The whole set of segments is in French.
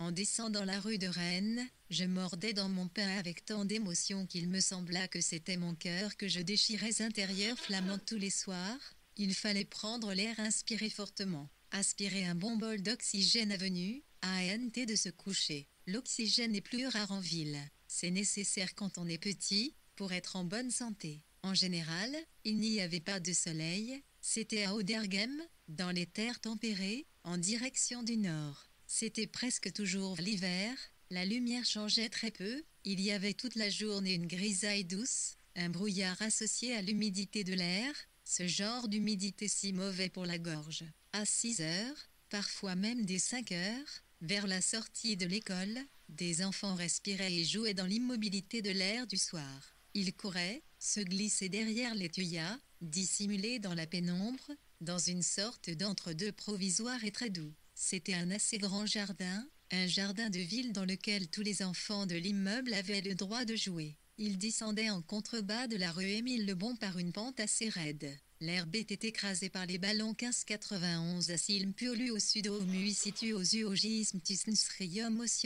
En descendant la rue de Rennes, je mordais dans mon pain avec tant d'émotion qu'il me sembla que c'était mon cœur que je déchirais intérieur flamand tous les soirs. Il fallait prendre l'air, inspirer fortement, aspirer un bon bol d'oxygène avenue, ANT de se coucher. L'oxygène est plus rare en ville. C'est nécessaire quand on est petit, pour être en bonne santé. En général, il n'y avait pas de soleil, c'était à Auderghem, dans les terres tempérées, en direction du nord. C'était presque toujours l'hiver, la lumière changeait très peu, il y avait toute la journée une grisaille douce, un brouillard associé à l'humidité de l'air, ce genre d'humidité si mauvais pour la gorge. À 6 heures, parfois même dès 5 heures, vers la sortie de l'école, des enfants respiraient et jouaient dans l'immobilité de l'air du soir. Ils couraient, se glissaient derrière les tuyas, dissimulés dans la pénombre, dans une sorte d'entre-deux provisoire et très doux. C'était un assez grand jardin, un jardin de ville dans lequel tous les enfants de l'immeuble avaient le droit de jouer. Ils descendaient en contrebas de la rue Émile-Lebon par une pente assez raide. L'herbe était écrasée par les ballons 1591 à Silmpiolu au sud-au-mui situé aux uogismes tisnsrium au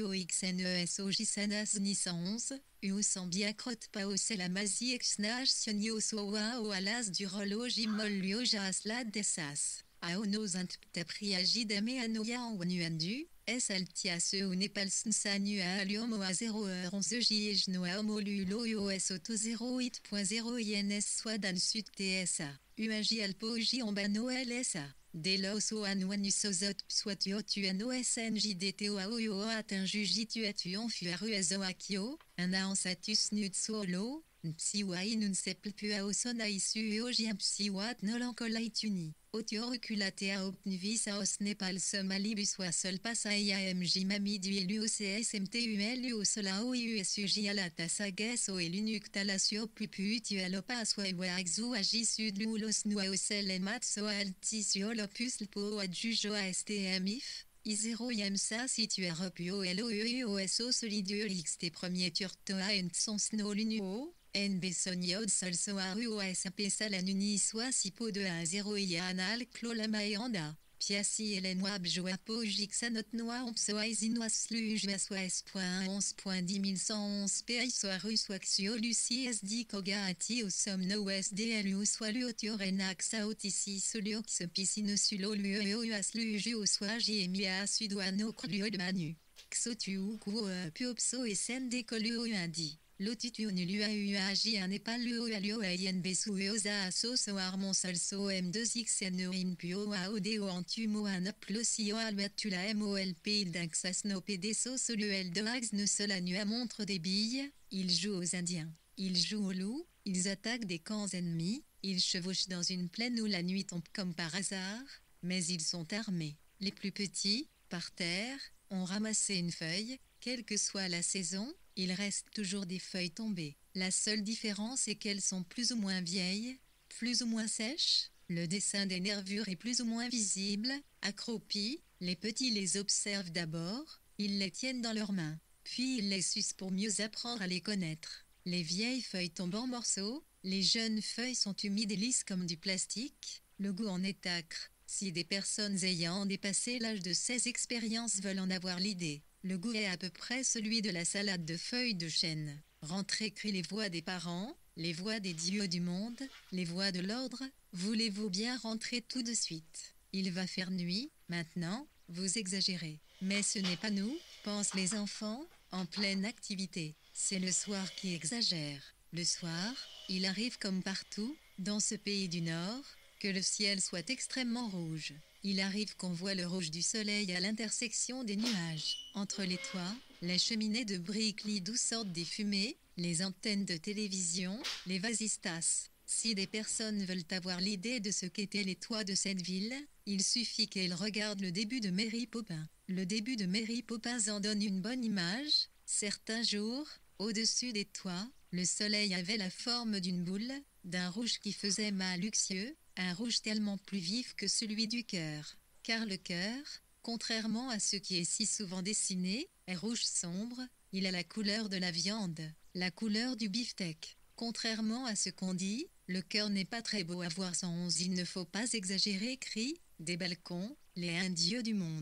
xnesogisanas ni 111, uosambiacrot paosel amasi exnage sionio soa o alas du rolo gimol lioja aslad desas. Aonos antptapriagi dame anoya en wanuandu, es altia se ou nepal snsanu a aliomo a 0h11 jno a homolulo uos auto 08.0 ins swadan sud tsa, uagi alpoji en bano lsa. Delos o anuanus ozot psuatio tuano snjdto aoyo atinjuji tuatu fuaru azoakio, un aansatus nud solo, psiwai nun sepulpua osona isu eogien psiwat nolankolaituni. Otio reculatea opnvis aos nepal somalibus wa sol pasaya mj mami du elu ocsmtul o sola o usuji alata sages o elunuk talasio pupu tu alopa aswa axu agi sud lulos noa osel emat so altisio lopus lpo adjujo astmif. I0 yemsa situ repio loeuoso solidur xt premier turtoa en son sno lunuo. NB Soniod Sol Soaru OSP Salanuni soit Sipo 2 à 0 Yanal Clolamaeanda. Piasi Elenwab Joapo Jixanot Noa Ompsoaisinoas Slujuas.11.10111 PI Soaru Swaxio Lucie SD Koga Ati au Somno SDLU soit Luotiorenax Aotisi Soliox Pisinosulo Lueoas Luju au Swaji Emia Sudoano Cluo de Manu. Xotu Kuo Puopso et Sen Décolu Indi. Lotitu nulu auagi un épal luo ayen besu eosa aso so armon salso m2xn in puo aodeo antumo an plosio albatula molp d'inxasno pdso soluel de ax ne seul nu à montre des billes, ils jouent aux indiens, ils jouent aux loups, ils attaquent des camps ennemis, ils chevauchent dans une plaine où la nuit tombe comme par hasard, mais ils sont armés. Les plus petits, par terre, ont ramassé une feuille, quelle que soit la saison, il reste toujours des feuilles tombées. La seule différence est qu'elles sont plus ou moins vieilles, plus ou moins sèches, le dessin des nervures est plus ou moins visible. Accroupis, les petits les observent d'abord, ils les tiennent dans leurs mains, puis ils les sucent pour mieux apprendre à les connaître. Les vieilles feuilles tombent en morceaux, les jeunes feuilles sont humides et lisses comme du plastique, le goût en est âcre. Si des personnes ayant dépassé l'âge de 16 expériences veulent en avoir l'idée, le goût est à peu près celui de la salade de feuilles de chêne. Rentrez crient les voix des parents, les voix des dieux du monde, les voix de l'ordre. Voulez-vous bien rentrer tout de suite? Il va faire nuit, maintenant, vous exagérez. Mais ce n'est pas nous, pensent les enfants, en pleine activité. C'est le soir qui exagère. Le soir, il arrive comme partout, dans ce pays du Nord, que le ciel soit extrêmement rouge. Il arrive qu'on voit le rouge du soleil à l'intersection des nuages. Entre les toits, les cheminées de briques lits d'où sortent des fumées, les antennes de télévision, les vasistas. Si des personnes veulent avoir l'idée de ce qu'étaient les toits de cette ville, il suffit qu'elles regardent le début de Mary Poppins. Le début de Mary Poppins en donne une bonne image. Certains jours, au-dessus des toits, le soleil avait la forme d'une boule, d'un rouge qui faisait mal luxueux, un rouge tellement plus vif que celui du cœur. Car le cœur, contrairement à ce qui est si souvent dessiné, est rouge sombre, il a la couleur de la viande, la couleur du beefsteak. Contrairement à ce qu'on dit, le cœur n'est pas très beau à voir sans 11. Il ne faut pas exagérer, crient, des balcons, les indieux du monde.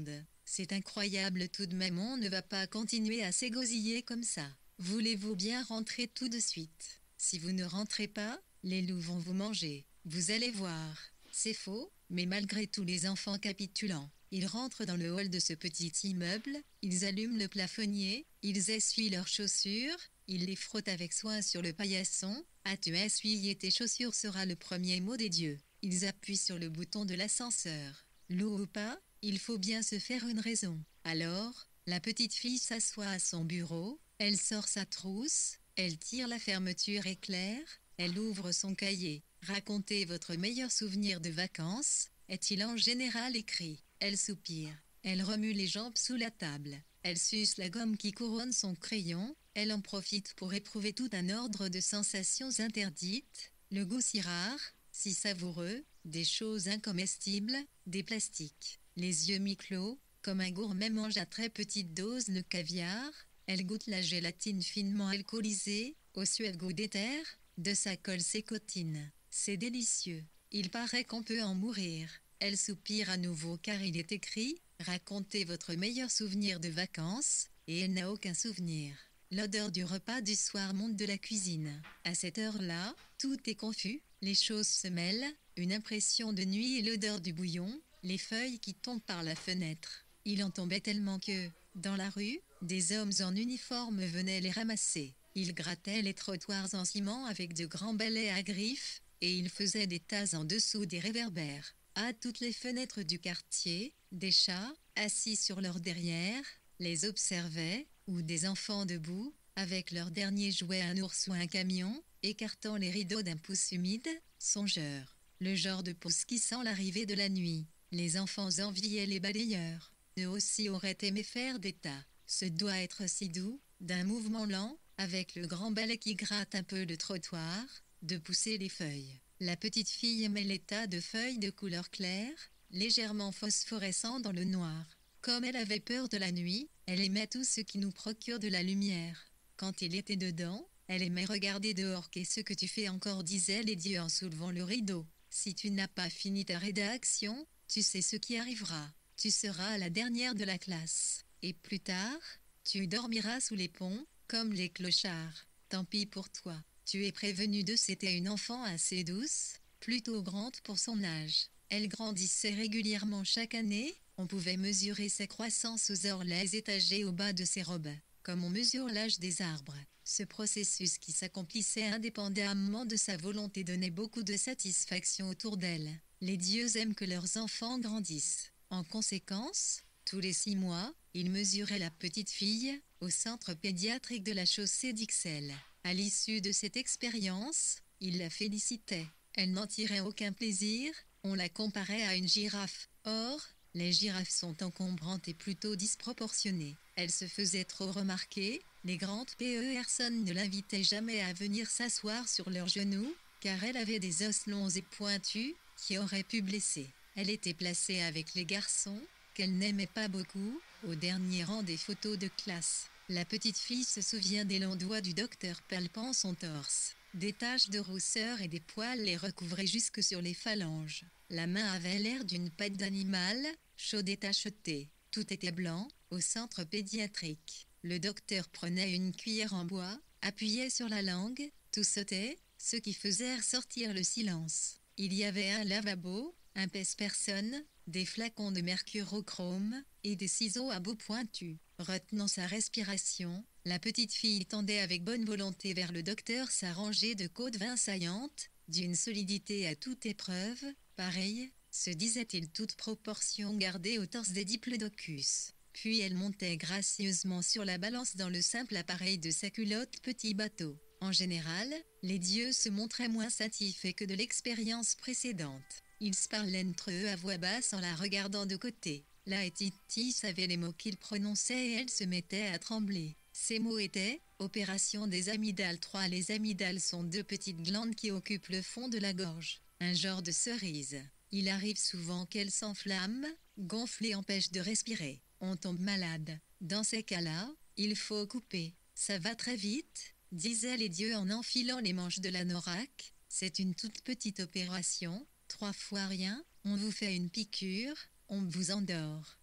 C'est incroyable tout de même, on ne va pas continuer à s'égosiller comme ça. Voulez-vous bien rentrer tout de suite? Si vous ne rentrez pas, les loups vont vous manger. Vous allez voir. C'est faux, mais malgré tout les enfants capitulants, ils rentrent dans le hall de ce petit immeuble, ils allument le plafonnier, ils essuient leurs chaussures, ils les frottent avec soin sur le paillasson. As-tu essuyé tes chaussures sera le premier mot des dieux. Ils appuient sur le bouton de l'ascenseur. Loup ou pas, il faut bien se faire une raison. Alors, la petite fille s'assoit à son bureau, elle sort sa trousse, elle tire la fermeture éclair, elle ouvre son cahier. Racontez votre meilleur souvenir de vacances, est-il en général écrit? Elle soupire. Elle remue les jambes sous la table. Elle suce la gomme qui couronne son crayon. Elle en profite pour éprouver tout un ordre de sensations interdites. Le goût si rare, si savoureux, des choses incomestibles, des plastiques. Les yeux mi-clos, comme un gourmet mange à très petite dose le caviar. Elle goûte la gélatine finement alcoolisée, au suave goût d'éther, de sa colle sécotine. C'est délicieux. Il paraît qu'on peut en mourir. Elle soupire à nouveau car il est écrit « Racontez votre meilleur souvenir de vacances » et elle n'a aucun souvenir. L'odeur du repas du soir monte de la cuisine. À cette heure-là, tout est confus, les choses se mêlent, une impression de nuit et l'odeur du bouillon, les feuilles qui tombent par la fenêtre. Il en tombait tellement que, dans la rue, des hommes en uniforme venaient les ramasser. Ils grattaient les trottoirs en ciment avec de grands balais à griffes, et ils faisaient des tas en dessous des réverbères. À toutes les fenêtres du quartier, des chats, assis sur leurs derrières, les observaient, ou des enfants debout, avec leur dernier jouet un ours ou un camion, écartant les rideaux d'un pouce humide, songeur. Le genre de pouce qui sent l'arrivée de la nuit. Les enfants enviaient les balayeurs. Eux aussi auraient aimé faire des tas. Ce doit être si doux, d'un mouvement lent, avec le grand balai qui gratte un peu le trottoir, de pousser les feuilles. La petite fille met les tas de feuilles de couleur claire, légèrement phosphorescents dans le noir. Comme elle avait peur de la nuit, elle aimait tout ce qui nous procure de la lumière. Quand il était dedans, elle aimait regarder dehors. Qu'est-ce que tu fais encore, disaient les dieux en soulevant le rideau. Si tu n'as pas fini ta rédaction, tu sais ce qui arrivera. Tu seras la dernière de la classe. Et plus tard, tu dormiras sous les ponts, comme les clochards. Tant pis pour toi. Tu es prévenue de c'était une enfant assez douce, plutôt grande pour son âge. Elle grandissait régulièrement chaque année, on pouvait mesurer sa croissance aux orlets étagés au bas de ses robes, comme on mesure l'âge des arbres. Ce processus qui s'accomplissait indépendamment de sa volonté donnait beaucoup de satisfaction autour d'elle. Les dieux aiment que leurs enfants grandissent. En conséquence, tous les 6 mois, ils mesuraient la petite fille, au centre pédiatrique de la chaussée d'Ixelles. À l'issue de cette expérience, il la félicitait. Elle n'en tirait aucun plaisir, on la comparait à une girafe. Or, les girafes sont encombrantes et plutôt disproportionnées. Elle se faisait trop remarquer, les grandes personnes ne l'invitaient jamais à venir s'asseoir sur leurs genoux, car elle avait des os longs et pointus, qui auraient pu blesser. Elle était placée avec les garçons, qu'elle n'aimait pas beaucoup, au dernier rang des photos de classe. La petite fille se souvient des longs doigts du docteur palpant son torse. Des taches de rousseur et des poils les recouvraient jusque sur les phalanges. La main avait l'air d'une patte d'animal, chaude et tachetée. Tout était blanc, au centre pédiatrique. Le docteur prenait une cuillère en bois, appuyait sur la langue, tout sautait, ce qui faisait ressortir le silence. Il y avait un lavabo, un pèse-personne, des flacons de mercurochrome, et des ciseaux à bout pointu. Retenant sa respiration, la petite fille tendait avec bonne volonté vers le docteur sa rangée de côtes vin saillantes, d'une solidité à toute épreuve, pareille, se disait-il, toute proportion gardée au torse des diplodocus. Puis elle montait gracieusement sur la balance dans le simple appareil de sa culotte petit bateau. En général, les dieux se montraient moins satisfaits que de l'expérience précédente. Ils se parlaient entre eux à voix basse en la regardant de côté. La Titi savait les mots qu'il prononçait et elle se mettait à trembler. Ces mots étaient « Opération des amygdales 3 ». Les amygdales sont 2 petites glandes qui occupent le fond de la gorge. Un genre de cerise. Il arrive souvent qu'elles s'enflamment, gonflent et empêchent de respirer. On tombe malade. Dans ces cas-là, il faut couper. Ça va très vite, disaient les dieux en enfilant les manches de l'anorak. C'est une toute petite opération, 3 fois rien, on vous fait une piqûre, on vous endort.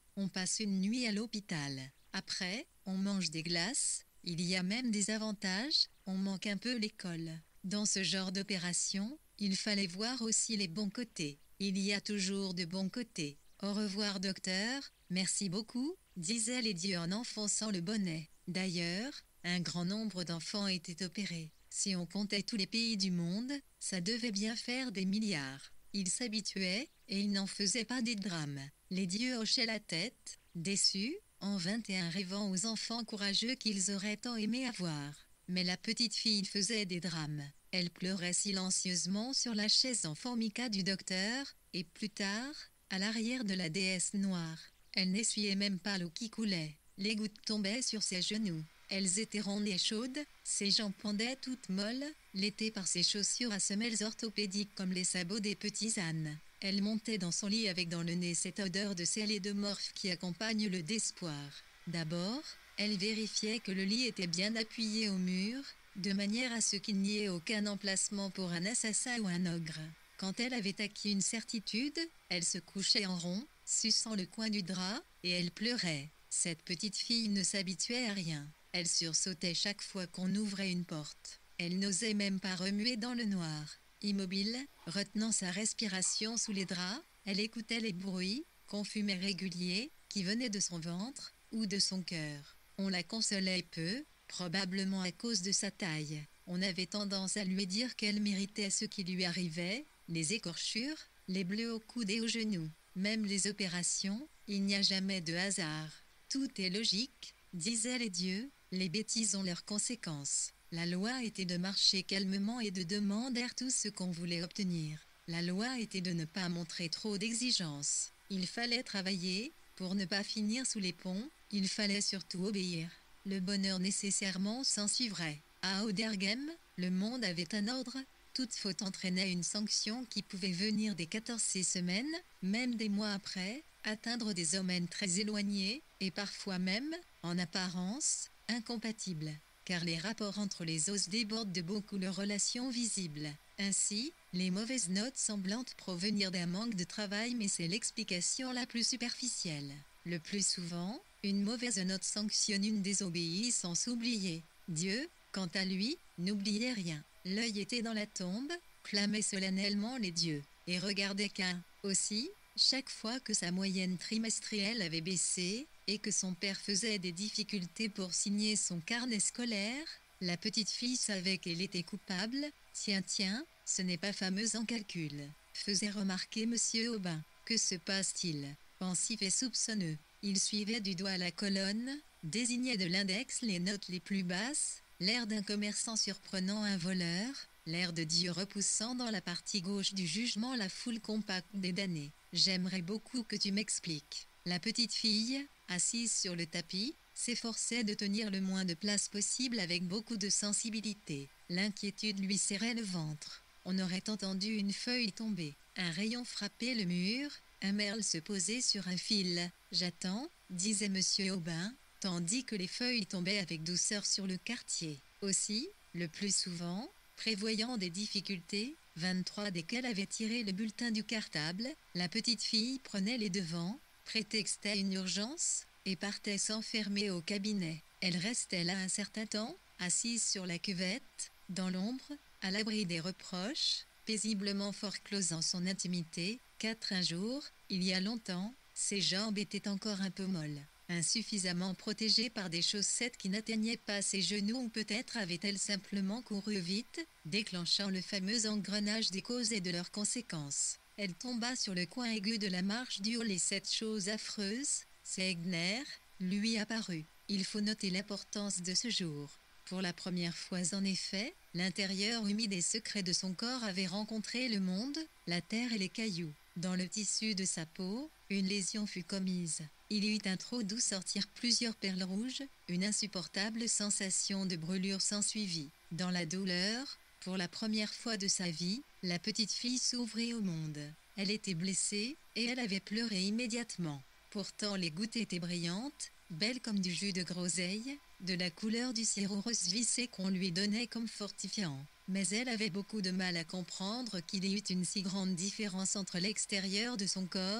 On passe une nuit à l'hôpital. Après, on mange des glaces. Il y a même des avantages, on manque un peu l'école. Dans ce genre d'opération, il fallait voir aussi les bons côtés. Il y a toujours de bons côtés. Au revoir docteur, merci beaucoup, disait Lady en enfonçant le bonnet. D'ailleurs, un grand nombre d'enfants étaient opérés. Si on comptait tous les pays du monde, ça devait bien faire des milliards. Il s'habituait, et il n'en faisait pas des drames. Lady hochait la tête, déçu, en 21 rêvant aux enfants courageux qu'ils auraient tant aimé avoir. Mais la petite fille faisait des drames. Elle pleurait silencieusement sur la chaise en formica du docteur, et plus tard, à l'arrière de la déesse noire. Elle n'essuyait même pas l'eau qui coulait. Les gouttes tombaient sur ses genoux. Elles étaient rondes et chaudes, ses jambes pendaient toutes molles, l'été par ses chaussures à semelles orthopédiques comme les sabots des petits ânes. Elle montait dans son lit avec dans le nez cette odeur de sel et de morphe qui accompagne le désespoir. D'abord, elle vérifiait que le lit était bien appuyé au mur, de manière à ce qu'il n'y ait aucun emplacement pour un assassin ou un ogre. Quand elle avait acquis une certitude, elle se couchait en rond, suçant le coin du drap, et elle pleurait. Cette petite fille ne s'habituait à rien. Elle sursautait chaque fois qu'on ouvrait une porte. Elle n'osait même pas remuer dans le noir. Immobile, retenant sa respiration sous les draps, elle écoutait les bruits, confus mais réguliers, qui venaient de son ventre ou de son cœur. On la consolait peu, probablement à cause de sa taille. On avait tendance à lui dire qu'elle méritait ce qui lui arrivait, les écorchures, les bleus au coude et aux genoux. Même les opérations, il n'y a jamais de hasard. Tout est logique, disaient les dieux, les bêtises ont leurs conséquences. La loi était de marcher calmement et de demander tout ce qu'on voulait obtenir. La loi était de ne pas montrer trop d'exigences. Il fallait travailler, pour ne pas finir sous les ponts, il fallait surtout obéir. Le bonheur nécessairement s'en suivrait. À Auderghem, le monde avait un ordre. Toute faute entraînait une sanction qui pouvait venir des 14 semaines, même des mois après, atteindre des domaines très éloignés, et parfois même, en apparence, incompatibles. Car les rapports entre les os débordent de beaucoup de relations visibles. Ainsi, les mauvaises notes semblantes provenir d'un manque de travail, mais c'est l'explication la plus superficielle. Le plus souvent, une mauvaise note sanctionne une désobéissance oubliée. Dieu, quant à lui, n'oubliait rien. L'œil était dans la tombe, clamaient solennellement les dieux, et regardait qu'un. Aussi, chaque fois que sa moyenne trimestrielle avait baissé, et que son père faisait des difficultés pour signer son carnet scolaire, la petite fille savait qu'elle était coupable. Tiens, ce n'est pas fameux en calcul, faisait remarquer Monsieur Aubin. Que se passe-t-il? Pensif et soupçonneux, il suivait du doigt la colonne, désignait de l'index les notes les plus basses, l'air d'un commerçant surprenant un voleur, l'air de Dieu repoussant dans la partie gauche du jugement la foule compacte des damnés. J'aimerais beaucoup que tu m'expliques. La petite fille, assise sur le tapis, s'efforçait de tenir le moins de place possible avec beaucoup de sensibilité. L'inquiétude lui serrait le ventre. On aurait entendu une feuille tomber. Un rayon frappait le mur, un merle se posait sur un fil. J'attends, disait Monsieur Aubin, tandis que les feuilles tombaient avec douceur sur le quartier. Aussi, le plus souvent, prévoyant des difficultés, 23 desquelles avaient tiré le bulletin du cartable, la petite fille prenait les devants, prétextait une urgence, et partait s'enfermer au cabinet. Elle restait là un certain temps, assise sur la cuvette, dans l'ombre, à l'abri des reproches, paisiblement forclosant son intimité, un jour, il y a longtemps, ses jambes étaient encore un peu molles, insuffisamment protégées par des chaussettes qui n'atteignaient pas ses genoux, ou peut-être avait-elle simplement couru vite, déclenchant le fameux engrenage des causes et de leurs conséquences. Elle tomba sur le coin aigu de la marche du hall et cette chose affreuse, c'est Egner, lui apparut. Il faut noter l'importance de ce jour. Pour la première fois en effet, l'intérieur humide et secret de son corps avait rencontré le monde, la terre et les cailloux. Dans le tissu de sa peau, une lésion fut commise. Il y eut un trou d'où sortirent plusieurs perles rouges, une insupportable sensation de brûlure s'ensuivit. Dans la douleur, pour la première fois de sa vie, la petite fille s'ouvrit au monde. Elle était blessée, et elle avait pleuré immédiatement. Pourtant les gouttes étaient brillantes, belles comme du jus de groseille, de la couleur du sirop rose vissé qu'on lui donnait comme fortifiant. Mais elle avait beaucoup de mal à comprendre qu'il y eût une si grande différence entre l'extérieur de son corps,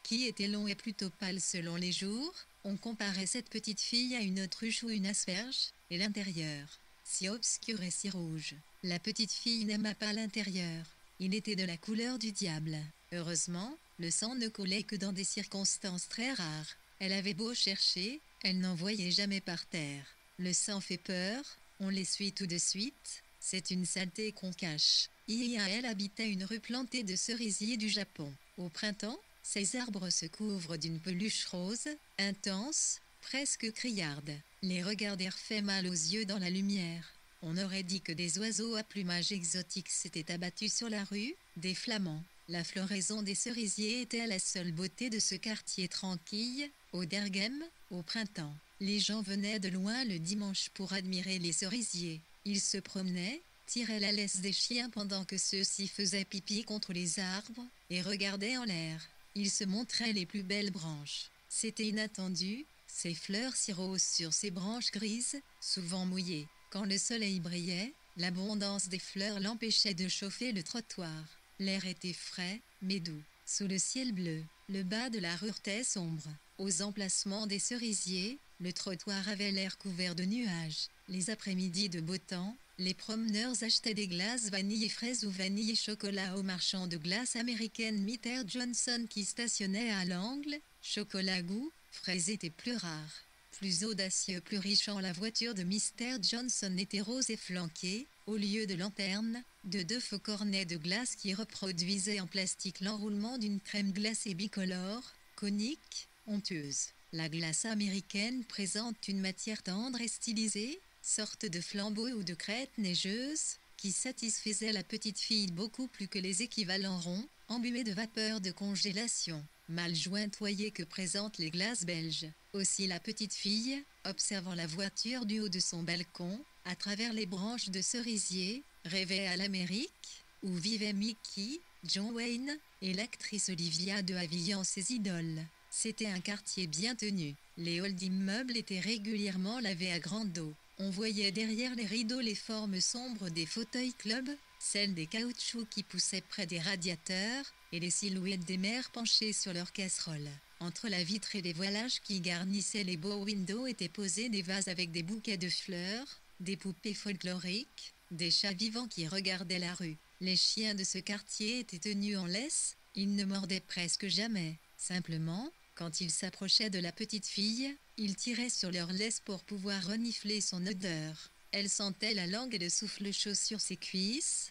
qui était long et plutôt pâle selon les jours. On comparait cette petite fille à une autruche ou une asperge, et l'intérieur, si obscur et si rouge. La petite fille n'aima pas l'intérieur. Il était de la couleur du diable. Heureusement, le sang ne coulait que dans des circonstances très rares. Elle avait beau chercher, elle n'en voyait jamais par terre. Le sang fait peur, on l'essuie tout de suite, c'est une saleté qu'on cache. Elle habitait une rue plantée de cerisiers du Japon. Au printemps, ces arbres se couvrent d'une peluche rose, intense, presque criarde. Les regarder fait mal aux yeux dans la lumière. On aurait dit que des oiseaux à plumage exotique s'étaient abattus sur la rue, des flamands. La floraison des cerisiers était la seule beauté de ce quartier tranquille, au Derghem, au printemps. Les gens venaient de loin le dimanche pour admirer les cerisiers. Ils se promenaient, tiraient la laisse des chiens pendant que ceux-ci faisaient pipi contre les arbres, et regardaient en l'air. Ils se montraient les plus belles branches. C'était inattendu, ces fleurs si roses sur ces branches grises, souvent mouillées. Quand le soleil brillait, l'abondance des fleurs l'empêchait de chauffer le trottoir. L'air était frais, mais doux. Sous le ciel bleu, le bas de la rue était sombre. Aux emplacements des cerisiers, le trottoir avait l'air couvert de nuages. Les après-midi de beau temps, les promeneurs achetaient des glaces vanille et fraises ou vanille et chocolat au marchand de glace américaine Mr. Johnson qui stationnait à l'angle. Chocolat goût, fraises étaient plus rares. Plus audacieux, plus riche en la voiture de Mr. Johnson était rose et flanquée, au lieu de lanterne, de deux faux cornets de glace qui reproduisaient en plastique l'enroulement d'une crème glacée bicolore, conique, onctueuse. La glace américaine présente une matière tendre et stylisée, sorte de flambeau ou de crête neigeuse, qui satisfaisait la petite fille beaucoup plus que les équivalents ronds, embués de vapeur de congélation, mal jointoyés que présentent les glaces belges. Aussi la petite fille, observant la voiture du haut de son balcon, à travers les branches de cerisier, rêvait à l'Amérique, où vivaient Mickey, John Wayne, et l'actrice Olivia de Havilland ses idoles. C'était un quartier bien tenu. Les halls d'immeubles étaient régulièrement lavés à grande eau. On voyait derrière les rideaux les formes sombres des fauteuils club, celles des caoutchoucs qui poussaient près des radiateurs, et les silhouettes des mères penchées sur leurs casseroles. Entre la vitre et les voilages qui garnissaient les beaux windows étaient posés des vases avec des bouquets de fleurs, des poupées folkloriques, des chats vivants qui regardaient la rue. Les chiens de ce quartier étaient tenus en laisse, ils ne mordaient presque jamais. Simplement, quand ils s'approchaient de la petite fille, ils tiraient sur leur laisse pour pouvoir renifler son odeur. Elle sentait la langue et le souffle chaud sur ses cuisses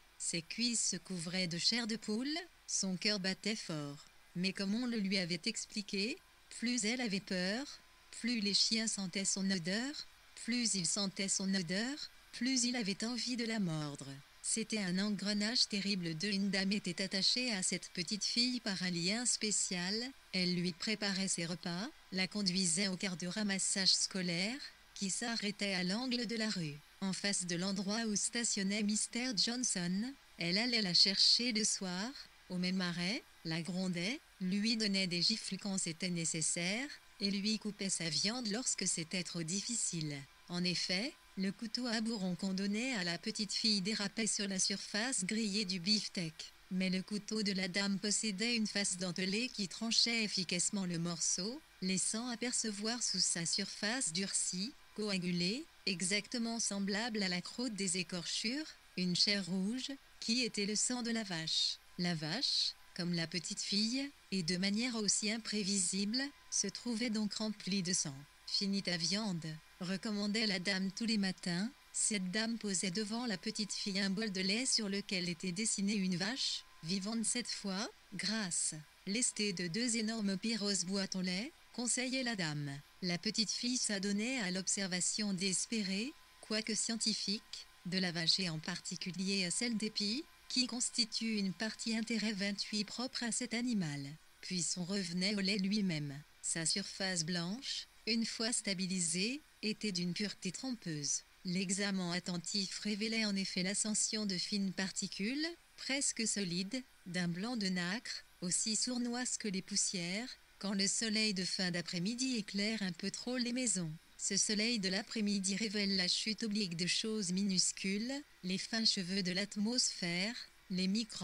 se couvraient de chair de poule, son cœur battait fort. Mais comme on le lui avait expliqué, plus elle avait peur, plus les chiens sentaient son odeur, plus ils sentaient son odeur, plus il avait envie de la mordre. C'était un engrenage terrible. Une dame était attachée à cette petite fille par un lien spécial, elle lui préparait ses repas, la conduisait au quart de ramassage scolaire, qui s'arrêtait à l'angle de la rue, en face de l'endroit où stationnait Mr. Johnson. Elle allait la chercher le soir, au même arrêt, la grondait, lui donnait des gifles quand c'était nécessaire, et lui coupait sa viande lorsque c'était trop difficile. En effet, le couteau à bourron qu'on donnait à la petite fille dérapait sur la surface grillée du beefsteak. Mais le couteau de la dame possédait une face dentelée qui tranchait efficacement le morceau, laissant apercevoir sous sa surface durcie, coagulée, exactement semblable à la croûte des écorchures, une chair rouge, qui était le sang de la vache. La vache, comme la petite fille, et de manière aussi imprévisible, se trouvait donc remplie de sang. « Finis ta viande », recommandait la dame tous les matins. Cette dame posait devant la petite fille un bol de lait sur lequel était dessinée une vache, vivante cette fois, grasse. Lestée de deux énormes pyros boîtes au lait, conseillait la dame. La petite fille s'adonnait à l'observation désespérée, quoique scientifique, de la vache et en particulier à celle d'épi, qui constitue une partie intérêt 28 propre à cet animal. Puis on revenait au lait lui-même. Sa surface blanche, une fois stabilisée, était d'une pureté trompeuse. L'examen attentif révélait en effet l'ascension de fines particules, presque solides, d'un blanc de nacre, aussi sournoises que les poussières, quand le soleil de fin d'après-midi éclaire un peu trop les maisons. Ce soleil de l'après-midi révèle la chute oblique de choses minuscules, les fins cheveux de l'atmosphère, les microbes.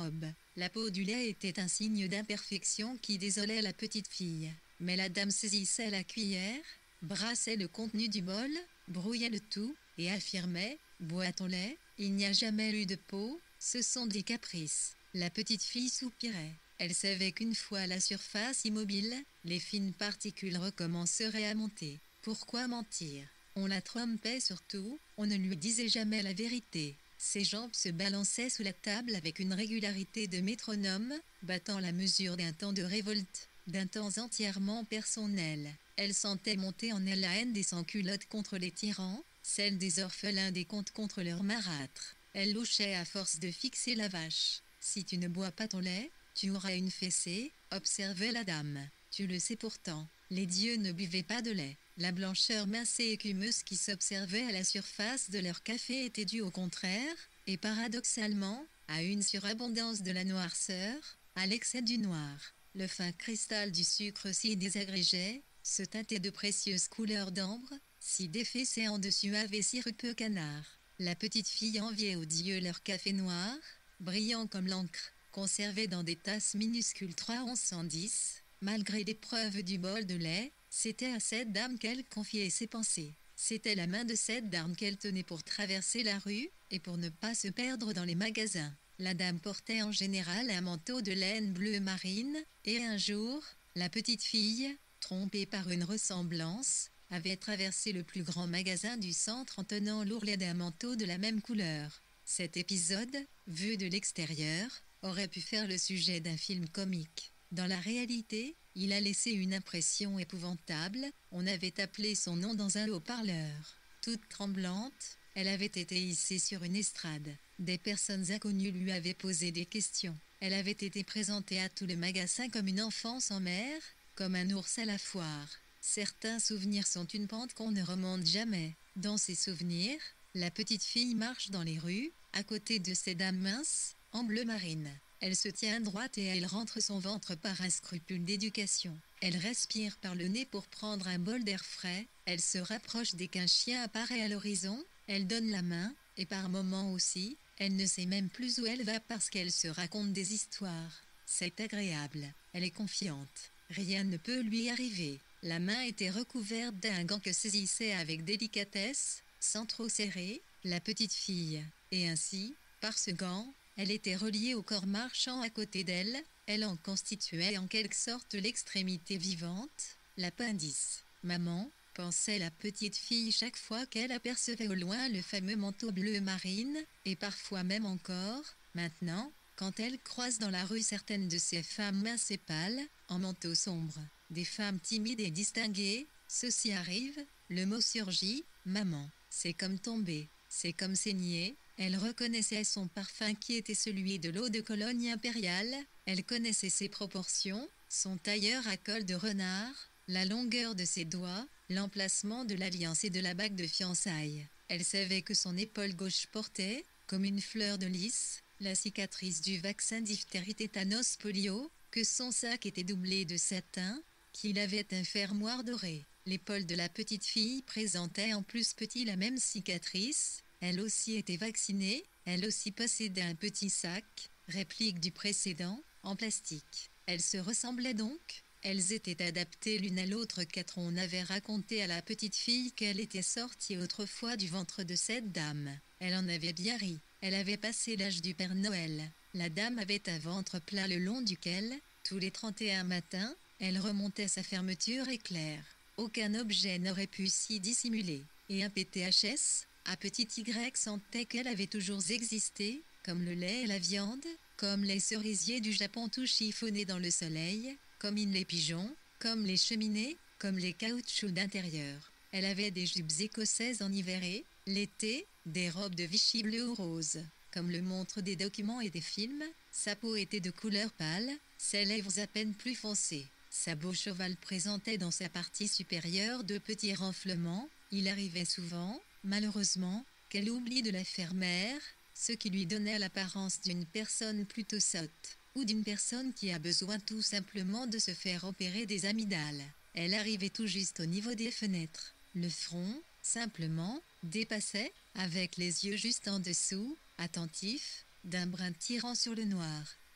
La peau du lait était un signe d'imperfection qui désolait la petite fille. Mais la dame saisissait la cuillère, brassait le contenu du bol, brouillait le tout, et affirmait « Bois ton lait, il n'y a jamais eu de peau, ce sont des caprices ». La petite fille soupirait. Elle savait qu'une fois à la surface immobile, les fines particules recommenceraient à monter. Pourquoi mentir? On la trompait surtout, on ne lui disait jamais la vérité. Ses jambes se balançaient sous la table avec une régularité de métronome, battant la mesure d'un temps de révolte, d'un temps entièrement personnel. Elle sentait monter en elle la haine des sans-culottes contre les tyrans, celle des orphelins des contes contre leurs marâtres. Elle louchait à force de fixer la vache. « Si tu ne bois pas ton lait, tu auras une fessée », observait la dame. « Tu le sais pourtant, les dieux ne buvaient pas de lait. » La blancheur mince et écumeuse qui s'observait à la surface de leur café était due au contraire, et paradoxalement, à une surabondance de la noirceur, à l'excès du noir. Le fin cristal du sucre s'y désagrégeait, se teintait de précieuses couleurs d'ambre, s'y défaissait en dessus avait sirupeux canard. La petite fille enviait aux dieux leur café noir, brillant comme l'encre, conservé dans des tasses minuscules 3 onces 110, malgré l'épreuve du bol de lait. C'était à cette dame qu'elle confiait ses pensées. C'était la main de cette dame qu'elle tenait pour traverser la rue, et pour ne pas se perdre dans les magasins. La dame portait en général un manteau de laine bleu marine, et un jour, la petite fille, trompée par une ressemblance, avait traversé le plus grand magasin du centre en tenant l'ourlet d'un manteau de la même couleur. Cet épisode, vu de l'extérieur, aurait pu faire le sujet d'un film comique. Dans la réalité, il a laissé une impression épouvantable, on avait appelé son nom dans un haut-parleur. Toute tremblante, elle avait été hissée sur une estrade. Des personnes inconnues lui avaient posé des questions. Elle avait été présentée à tout le magasin comme une enfant sans mère, comme un ours à la foire. Certains souvenirs sont une pente qu'on ne remonte jamais. Dans ces souvenirs, la petite fille marche dans les rues, à côté de ces dames minces, en bleu marine. Elle se tient droite et elle rentre son ventre par un scrupule d'éducation. Elle respire par le nez pour prendre un bol d'air frais. Elle se rapproche dès qu'un chien apparaît à l'horizon. Elle donne la main, et par moments aussi, elle ne sait même plus où elle va parce qu'elle se raconte des histoires. C'est agréable. Elle est confiante. Rien ne peut lui arriver. La main était recouverte d'un gant que saisissait avec délicatesse, sans trop serrer, la petite fille. Et ainsi, par ce gant, elle était reliée au corps marchant à côté d'elle, elle en constituait en quelque sorte l'extrémité vivante, l'appendice. « Maman », pensait la petite fille chaque fois qu'elle apercevait au loin le fameux manteau bleu marine, et parfois même encore, maintenant, quand elle croise dans la rue certaines de ces femmes minces et pâles, en manteau sombre, des femmes timides et distinguées, ceci arrive, le mot surgit, « Maman », c'est comme tomber, c'est comme saigner. Elle reconnaissait son parfum qui était celui de l'eau de Cologne impériale, elle connaissait ses proportions, son tailleur à col de renard, la longueur de ses doigts, l'emplacement de l'alliance et de la bague de fiançailles. Elle savait que son épaule gauche portait, comme une fleur de lys, la cicatrice du vaccin diphtérie tétanos polio, que son sac était doublé de satin, qu'il avait un fermoir doré. L'épaule de la petite fille présentait en plus petit la même cicatrice. Elle aussi était vaccinée, elle aussi possédait un petit sac, réplique du précédent, en plastique. Elles se ressemblaient donc, elles étaient adaptées l'une à l'autre car on avait raconté à la petite fille qu'elle était sortie autrefois du ventre de cette dame. Elle en avait bien ri, elle avait passé l'âge du Père Noël. La dame avait un ventre plat le long duquel, tous les 31 matins, elle remontait sa fermeture éclair. Aucun objet n'aurait pu s'y dissimuler. Et un PTHS, à petit Y sentait qu'elle avait toujours existé, comme le lait et la viande, comme les cerisiers du Japon tout chiffonnés dans le soleil, comme les pigeons, comme les cheminées, comme les caoutchoucs d'intérieur. Elle avait des jupes écossaises enivrées, l'été, des robes de Vichy bleu ou rose. Comme le montrent des documents et des films, sa peau était de couleur pâle, ses lèvres à peine plus foncées. Sa bouche ovale présentait dans sa partie supérieure de petits renflements. Il arrivait souvent, malheureusement, qu'elle oublie de la faire mère, ce qui lui donnait l'apparence d'une personne plutôt sotte, ou d'une personne qui a besoin tout simplement de se faire opérer des amygdales. Elle arrivait tout juste au niveau des fenêtres. Le front, simplement, dépassait, avec les yeux juste en dessous, attentifs, d'un brun tirant sur le noir.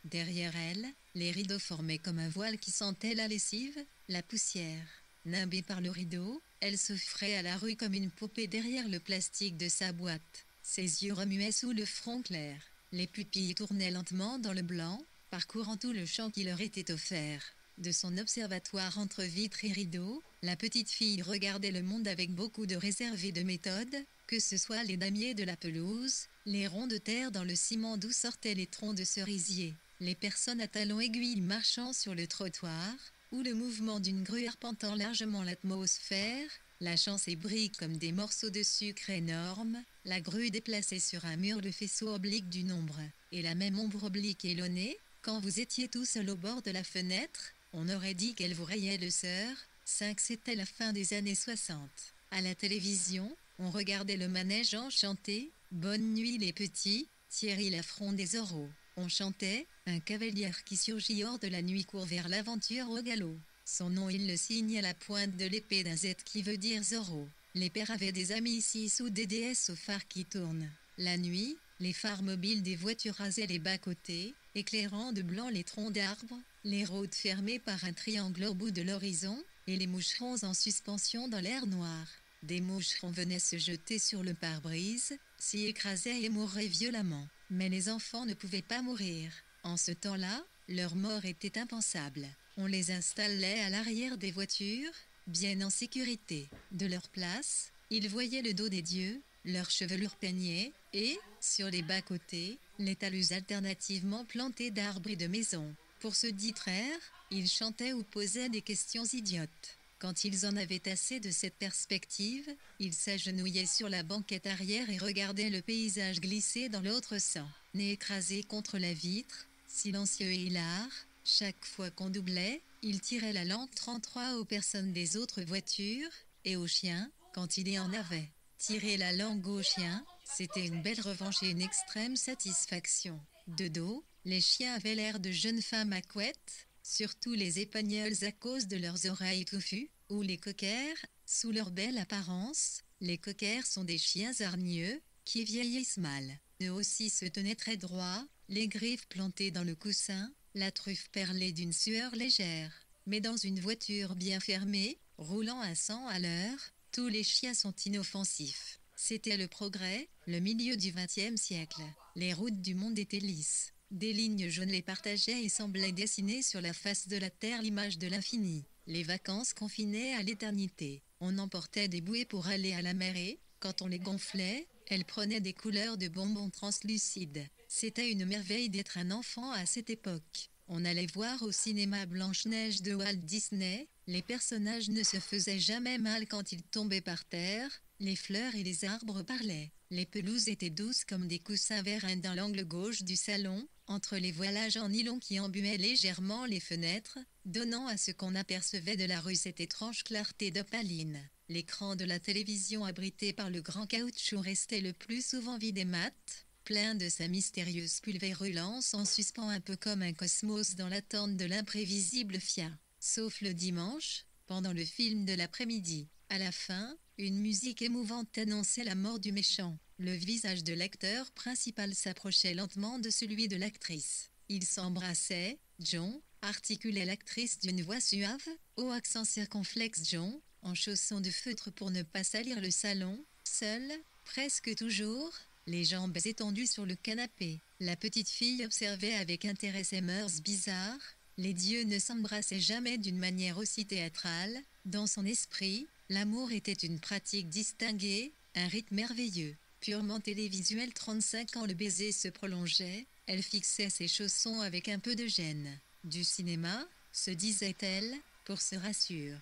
Derrière elle, les rideaux formaient comme un voile qui sentait la lessive, la poussière. Nimbée par le rideau, elle s'offrait à la rue comme une poupée derrière le plastique de sa boîte. Ses yeux remuaient sous le front clair. Les pupilles tournaient lentement dans le blanc, parcourant tout le champ qui leur était offert. De son observatoire entre vitres et rideaux, la petite fille regardait le monde avec beaucoup de réserve et de méthode, que ce soit les damiers de la pelouse, les ronds de terre dans le ciment d'où sortaient les troncs de cerisier, les personnes à talons aiguilles marchant sur le trottoir, ou le mouvement d'une grue arpentant largement l'atmosphère, lâchant ses briques comme des morceaux de sucre énormes, la grue déplaçait sur un mur le faisceau oblique d'une ombre, et la même ombre oblique élonnée, quand vous étiez tout seul au bord de la fenêtre, on aurait dit qu'elle vous rayait le cœur. 5. C'était la fin des années 60. À la télévision, on regardait le manège enchanté, Bonne nuit les petits, Thierry l'affront des Zorros. On chantait, un cavalier qui surgit hors de la nuit court vers l'aventure au galop. Son nom il le signe à la pointe de l'épée d'un Z qui veut dire Zorro. Les pères avaient des amis ici sous des DS aux phares qui tournent. La nuit, les phares mobiles des voitures rasaient les bas-côtés, éclairant de blanc les troncs d'arbres, les routes fermées par un triangle au bout de l'horizon, et les moucherons en suspension dans l'air noir. Des moucherons venaient se jeter sur le pare-brise, s'y écrasaient et mouraient violemment. Mais les enfants ne pouvaient pas mourir. En ce temps-là, leur mort était impensable. On les installait à l'arrière des voitures, bien en sécurité. De leur place, ils voyaient le dos des dieux, leur chevelure peignée, et, sur les bas-côtés, les talus alternativement plantés d'arbres et de maisons. Pour se distraire, ils chantaient ou posaient des questions idiotes. Quand ils en avaient assez de cette perspective, ils s'agenouillaient sur la banquette arrière et regardaient le paysage glisser dans l'autre sens. Nez écrasé contre la vitre, silencieux et hilar, chaque fois qu'on doublait, ils tiraient la langue 33 aux personnes des autres voitures, et aux chiens, quand il y en avait. Tirer la langue aux chiens, c'était une belle revanche et une extrême satisfaction. De dos, les chiens avaient l'air de jeunes femmes à couette, surtout les épagnols à cause de leurs oreilles touffues, ou les cockers, sous leur belle apparence. Les cockers sont des chiens hargneux, qui vieillissent mal. Eux aussi se tenaient très droits, les griffes plantées dans le coussin, la truffe perlée d'une sueur légère. Mais dans une voiture bien fermée, roulant à 100 à l'heure, tous les chiens sont inoffensifs. C'était le progrès, le milieu du XXe siècle. Les routes du monde étaient lisses. Des lignes jaunes les partageaient et semblaient dessiner sur la face de la terre l'image de l'infini. Les vacances confinaient à l'éternité. On emportait des bouées pour aller à la mer et, quand on les gonflait, elles prenaient des couleurs de bonbons translucides. C'était une merveille d'être un enfant à cette époque. On allait voir au cinéma Blanche-Neige de Walt Disney, les personnages ne se faisaient jamais mal quand ils tombaient par terre, les fleurs et les arbres parlaient. Les pelouses étaient douces comme des coussins vérins dans l'angle gauche du salon, entre les voilages en nylon qui embuaient légèrement les fenêtres, donnant à ce qu'on apercevait de la rue cette étrange clarté d'opaline. L'écran de la télévision abrité par le grand caoutchouc restait le plus souvent vide et mat, plein de sa mystérieuse pulvérulence en suspens un peu comme un cosmos dans l'attente de l'imprévisible FIA. Sauf le dimanche, pendant le film de l'après-midi. À la fin, une musique émouvante annonçait la mort du méchant. Le visage de l'acteur principal s'approchait lentement de celui de l'actrice. Ils s'embrassaient. John, articulait l'actrice d'une voix suave, au accent circonflexe. John, en chaussons de feutre pour ne pas salir le salon, seul, presque toujours, les jambes étendues sur le canapé. La petite fille observait avec intérêt ces mœurs bizarres. Les dieux ne s'embrassaient jamais d'une manière aussi théâtrale. Dans son esprit, l'amour était une pratique distinguée, un rite merveilleux. Purement télévisuel. 35 ans le baiser se prolongeait, elle fixait ses chaussons avec un peu de gêne. Du cinéma, se disait-elle, pour se rassurer.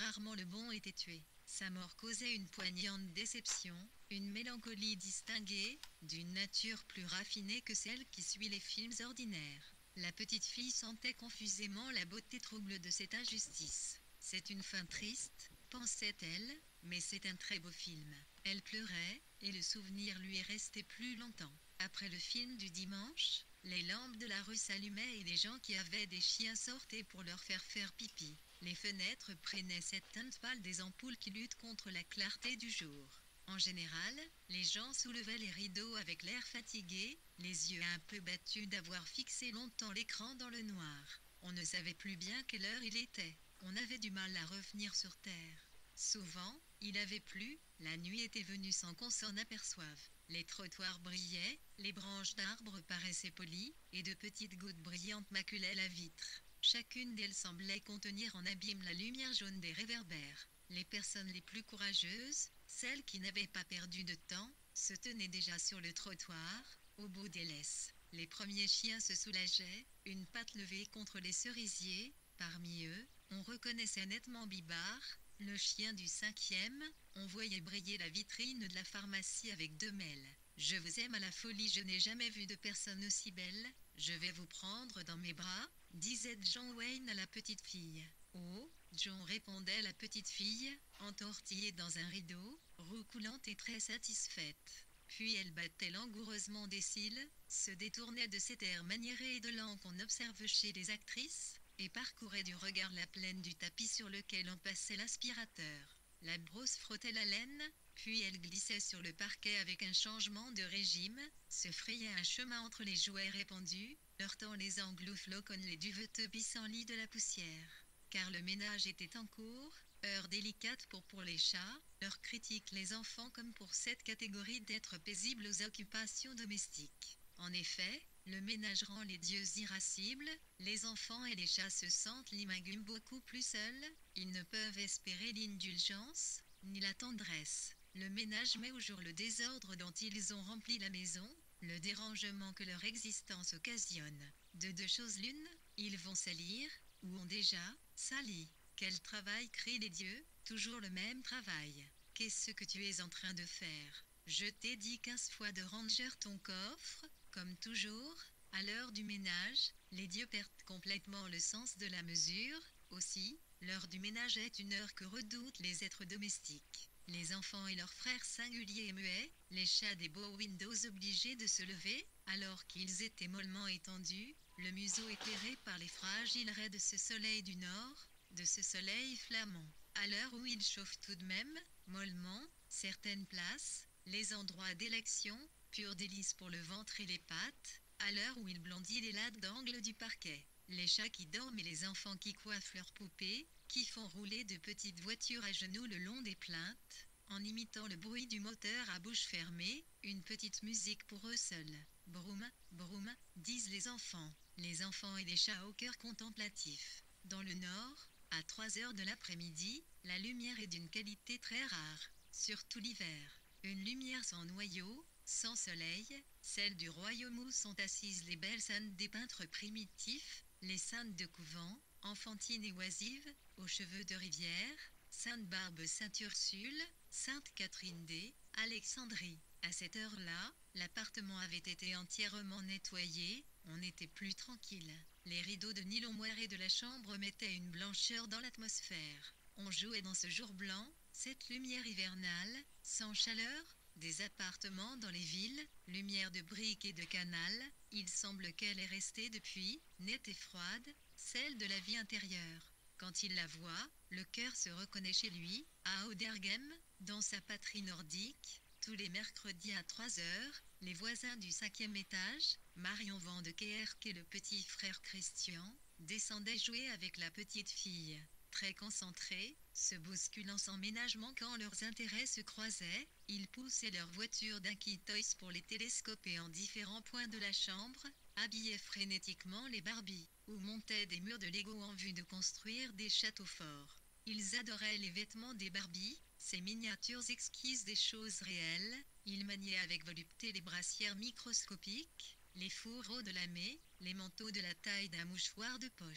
rarement le bon était tué. Sa mort causait une poignante déception, une mélancolie distinguée, d'une nature plus raffinée que celle qui suit les films ordinaires. La petite fille sentait confusément la beauté trouble de cette injustice. C'est une fin triste, pensait-elle, mais c'est un très beau film. Elle pleurait, et le souvenir lui est resté plus longtemps. Après le film du dimanche, les lampes de la rue s'allumaient et les gens qui avaient des chiens sortaient pour leur faire pipi. Les fenêtres prenaient cette teinte pâle des ampoules qui luttent contre la clarté du jour. En général, les gens soulevaient les rideaux avec l'air fatigué, les yeux un peu battus d'avoir fixé longtemps l'écran dans le noir. On ne savait plus bien quelle heure il était. On avait du mal à revenir sur terre. Souvent, il avait plu, la nuit était venue sans qu'on s'en aperçoive. Les trottoirs brillaient, les branches d'arbres paraissaient polies, et de petites gouttes brillantes maculaient la vitre. Chacune d'elles semblait contenir en abîme la lumière jaune des réverbères. Les personnes les plus courageuses, celles qui n'avaient pas perdu de temps, se tenaient déjà sur le trottoir, au bout des laisses. Les premiers chiens se soulageaient, une patte levée contre les cerisiers. Parmi eux, on reconnaissait nettement Bibar, le chien du 5e. On voyait briller la vitrine de la pharmacie avec 2 mêles. « Je vous aime à la folie, je n'ai jamais vu de personne aussi belle. Je vais vous prendre dans mes bras », disait John Wayne à la petite fille. « Oh, John », répondait la petite fille, entortillée dans un rideau, roucoulante et très satisfaite. Puis elle battait langoureusement des cils, se détournait de cet air maniéré et de lent qu'on observe chez les actrices, et parcourait du regard la plaine du tapis sur lequel on passait l'aspirateur. La brosse frottait la laine, puis elle glissait sur le parquet avec un changement de régime, se frayait un chemin entre les jouets répandus, heurtant les englouffes comme les duveteux pissenlits de la poussière. Car le ménage était en cours, heure délicate pour les chats, heure critique les enfants comme pour cette catégorie d'êtres paisibles aux occupations domestiques. En effet, le ménage rend les dieux irascibles, les enfants et les chats se sentent l'imagume beaucoup plus seuls, ils ne peuvent espérer l'indulgence, ni la tendresse. Le ménage met au jour le désordre dont ils ont rempli la maison, le dérangement que leur existence occasionne. De 2 choses l'une, ils vont salir, ou ont déjà sali. Quel travail, crient les dieux, toujours le même travail. Qu'est-ce que tu es en train de faire? Je t'ai dit 15 fois de ranger ton coffre, comme toujours. À l'heure du ménage, les dieux perdent complètement le sens de la mesure. Aussi, l'heure du ménage est une heure que redoutent les êtres domestiques. Les enfants et leurs frères singuliers et muets, les chats des beaux windows obligés de se lever, alors qu'ils étaient mollement étendus, le museau éclairé par les fragiles raies de ce soleil du nord, de ce soleil flamand. À l'heure où il chauffe tout de même, mollement, certaines places, les endroits d'élection, pur délice pour le ventre et les pattes, à l'heure où il blondit les lattes d'angle du parquet. Les chats qui dorment et les enfants qui coiffent leurs poupées, qui font rouler de petites voitures à genoux le long des plinthes, en imitant le bruit du moteur à bouche fermée, une petite musique pour eux seuls. Broum, broum, disent les enfants et les chats au cœur contemplatif. Dans le nord, à 3 heures de l'après-midi, la lumière est d'une qualité très rare, surtout l'hiver. Une lumière sans noyau, sans soleil, celle du royaume où sont assises les belles saintes des peintres primitifs, les saintes de couvent, enfantines et oisives, aux cheveux de rivière, Sainte Barbe, Sainte Ursule, Sainte Catherine d'Alexandrie. À cette heure-là, l'appartement avait été entièrement nettoyé, on était plus tranquille. Les rideaux de nylon moiré de la chambre mettaient une blancheur dans l'atmosphère. On jouait dans ce jour blanc, cette lumière hivernale, sans chaleur, des appartements dans les villes, lumière de briques et de canal, il semble qu'elle est restée depuis, nette et froide, celle de la vie intérieure. Quand il la voit, le cœur se reconnaît chez lui, à Auderghem, dans sa patrie nordique. Tous les mercredis à 3 heures, les voisins du 5e étage, Marion Van de Keerk et le petit frère Christian, descendaient jouer avec la petite fille. Très concentrés, se bousculant sans ménagement quand leurs intérêts se croisaient, ils poussaient leur voiture d'Inky Toys pour les télescoper en différents points de la chambre, habillaient frénétiquement les Barbies, ou montaient des murs de Lego en vue de construire des châteaux forts. Ils adoraient les vêtements des Barbies, ces miniatures exquises des choses réelles, ils maniaient avec volupté les brassières microscopiques, les fourreaux de lamé, les manteaux de la taille d'un mouchoir de poche.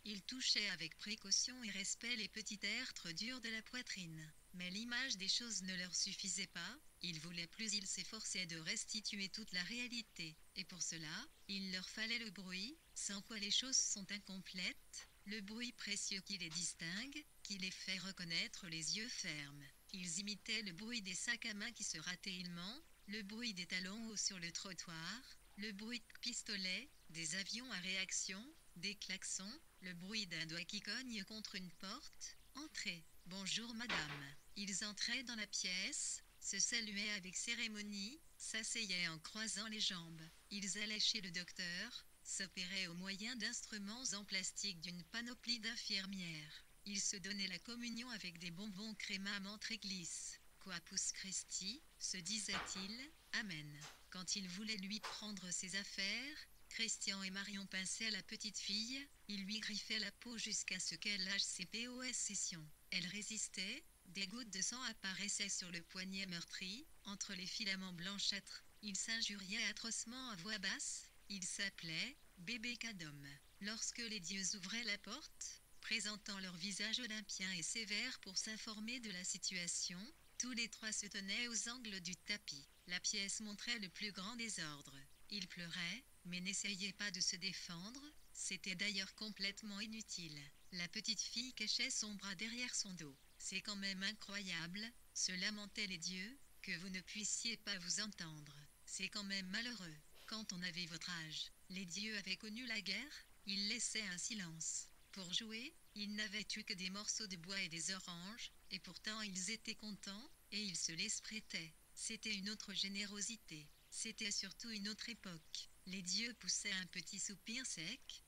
Il touchait avec précaution et respect les petits tertres durs de la poitrine. Mais l'image des choses ne leur suffisait pas, ils voulaient plus, ils s'efforçaient de restituer toute la réalité. Et pour cela, il leur fallait le bruit, sans quoi les choses sont incomplètes, le bruit précieux qui les distingue, qui les fait reconnaître les yeux fermes. Ils imitaient le bruit des sacs à main qui se rataient aisément, le bruit des talons hauts sur le trottoir, le bruit de pistolets, des avions à réaction, des klaxons, le bruit d'un doigt qui cogne contre une porte. Entrez. Bonjour madame. Ils entraient dans la pièce, se saluaient avec cérémonie, s'asseyaient en croisant les jambes. Ils allaient chez le docteur, s'opéraient au moyen d'instruments en plastique d'une panoplie d'infirmières. Ils se donnaient la communion avec des bonbons créma à menthe et glisse. Corpus Christi, se disait-il, Amen. Quand il voulait lui prendre ses affaires, Christian et Marion pinçaient la petite fille, ils lui griffaient la peau jusqu'à ce qu'elle lâche ses POS sessions. Elle résistait, des gouttes de sang apparaissaient sur le poignet meurtri, entre les filaments blanchâtres. Ils s'injuriaient atrocement à voix basse, ils s'appelaient bébé Cadom. Lorsque les dieux ouvraient la porte, présentant leur visage olympien et sévère pour s'informer de la situation, tous les trois se tenaient aux angles du tapis. La pièce montrait le plus grand désordre. Ils pleuraient, mais n'essayaient pas de se défendre, c'était d'ailleurs complètement inutile. La petite fille cachait son bras derrière son dos. C'est quand même incroyable, se lamentaient les dieux, que vous ne puissiez pas vous entendre. C'est quand même malheureux. Quand on avait votre âge, les dieux avaient connu la guerre, ils laissaient un silence. Pour jouer, ils n'avaient eu que des morceaux de bois et des oranges, et pourtant ils étaient contents, et ils se les prêtaient. C'était une autre générosité. C'était surtout une autre époque. Les dieux poussaient un petit soupir sec.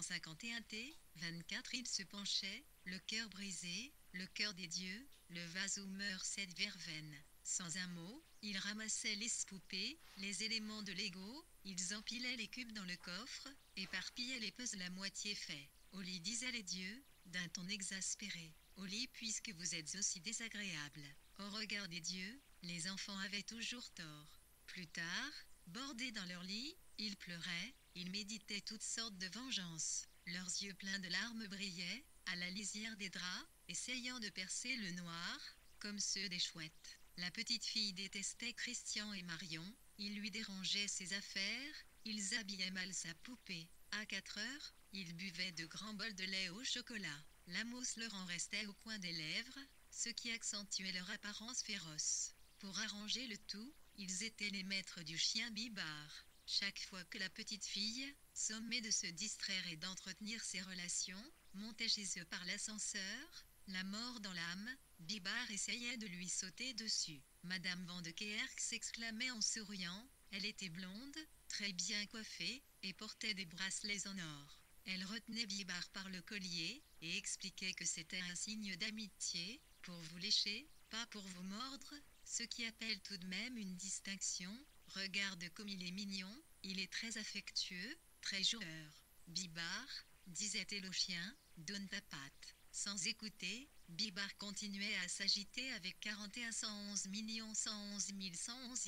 151 T, 24 ils se penchaient, le cœur brisé, le cœur des dieux, le vase où meurt cette verveine. Sans un mot, ils ramassaient les poupées, les éléments de Lego, ils empilaient les cubes dans le coffre, éparpillaient les puzzles à moitié faits. Au lit, disaient les dieux, d'un ton exaspéré. Au lit, puisque vous êtes aussi désagréable. Au regard des dieux, les enfants avaient toujours tort. Plus tard, bordés dans leur lit, ils pleuraient, ils méditaient toutes sortes de vengeances. Leurs yeux pleins de larmes brillaient, à la lisière des draps, essayant de percer le noir, comme ceux des chouettes. La petite fille détestait Christian et Marion, ils lui dérangeaient ses affaires, ils habillaient mal sa poupée. À 4 heures, ils buvaient de grands bols de lait au chocolat. La mousse leur en restait au coin des lèvres, ce qui accentuait leur apparence féroce. Pour arranger le tout, ils étaient les maîtres du chien Bibar. Chaque fois que la petite fille, sommée de se distraire et d'entretenir ses relations, montait chez eux par l'ascenseur, la mort dans l'âme, Bibar essayait de lui sauter dessus. Madame Van de Keerk s'exclamait en souriant, elle était blonde, très bien coiffée, et portait des bracelets en or. Elle retenait Bibar par le collier, et expliquait que c'était un signe d'amitié, pour vous lécher, pas pour vous mordre, ce qui appelle tout de même une distinction. Regarde comme il est mignon, il est très affectueux, très joueur. Bibar, disait-elle au chien, donne ta patte. Sans écouter, Bibar continuait à s'agiter avec 41 111 111 111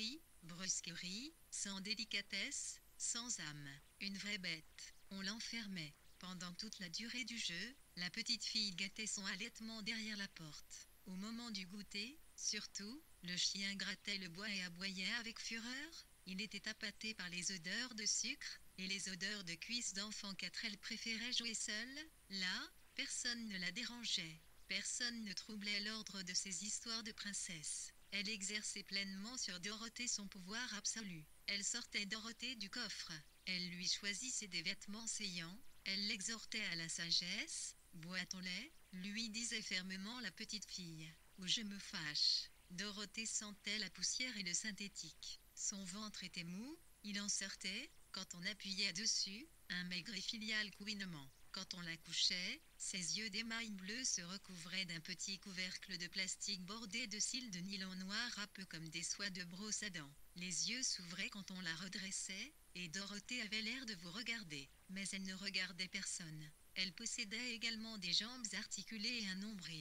brusquerie, sans délicatesse, sans âme. Une vraie bête. On l'enfermait. Pendant toute la durée du jeu, la petite fille gâtait son allaitement derrière la porte. Au moment du goûter, surtout, le chien grattait le bois et aboyait avec fureur. Il était appâté par les odeurs de sucre et les odeurs de cuisses d'enfant car elle préférait jouer seule. Là, personne ne la dérangeait. Personne ne troublait l'ordre de ces histoires de princesse. Elle exerçait pleinement sur Dorothée son pouvoir absolu. Elle sortait Dorothée du coffre. Elle lui choisissait des vêtements saillants. Elle l'exhortait à la sagesse. Bois ton lait, lui disait fermement la petite fille. Ou je me fâche. Dorothée sentait la poussière et le synthétique. Son ventre était mou, il en sortait, quand on appuyait dessus, un maigre et filial couinement. Quand on la couchait, ses yeux d'émail bleu se recouvraient d'un petit couvercle de plastique bordé de cils de nylon noir un peu comme des soies de brosse à dents. Les yeux s'ouvraient quand on la redressait, et Dorothée avait l'air de vous regarder. Mais elle ne regardait personne. Elle possédait également des jambes articulées et un nombril.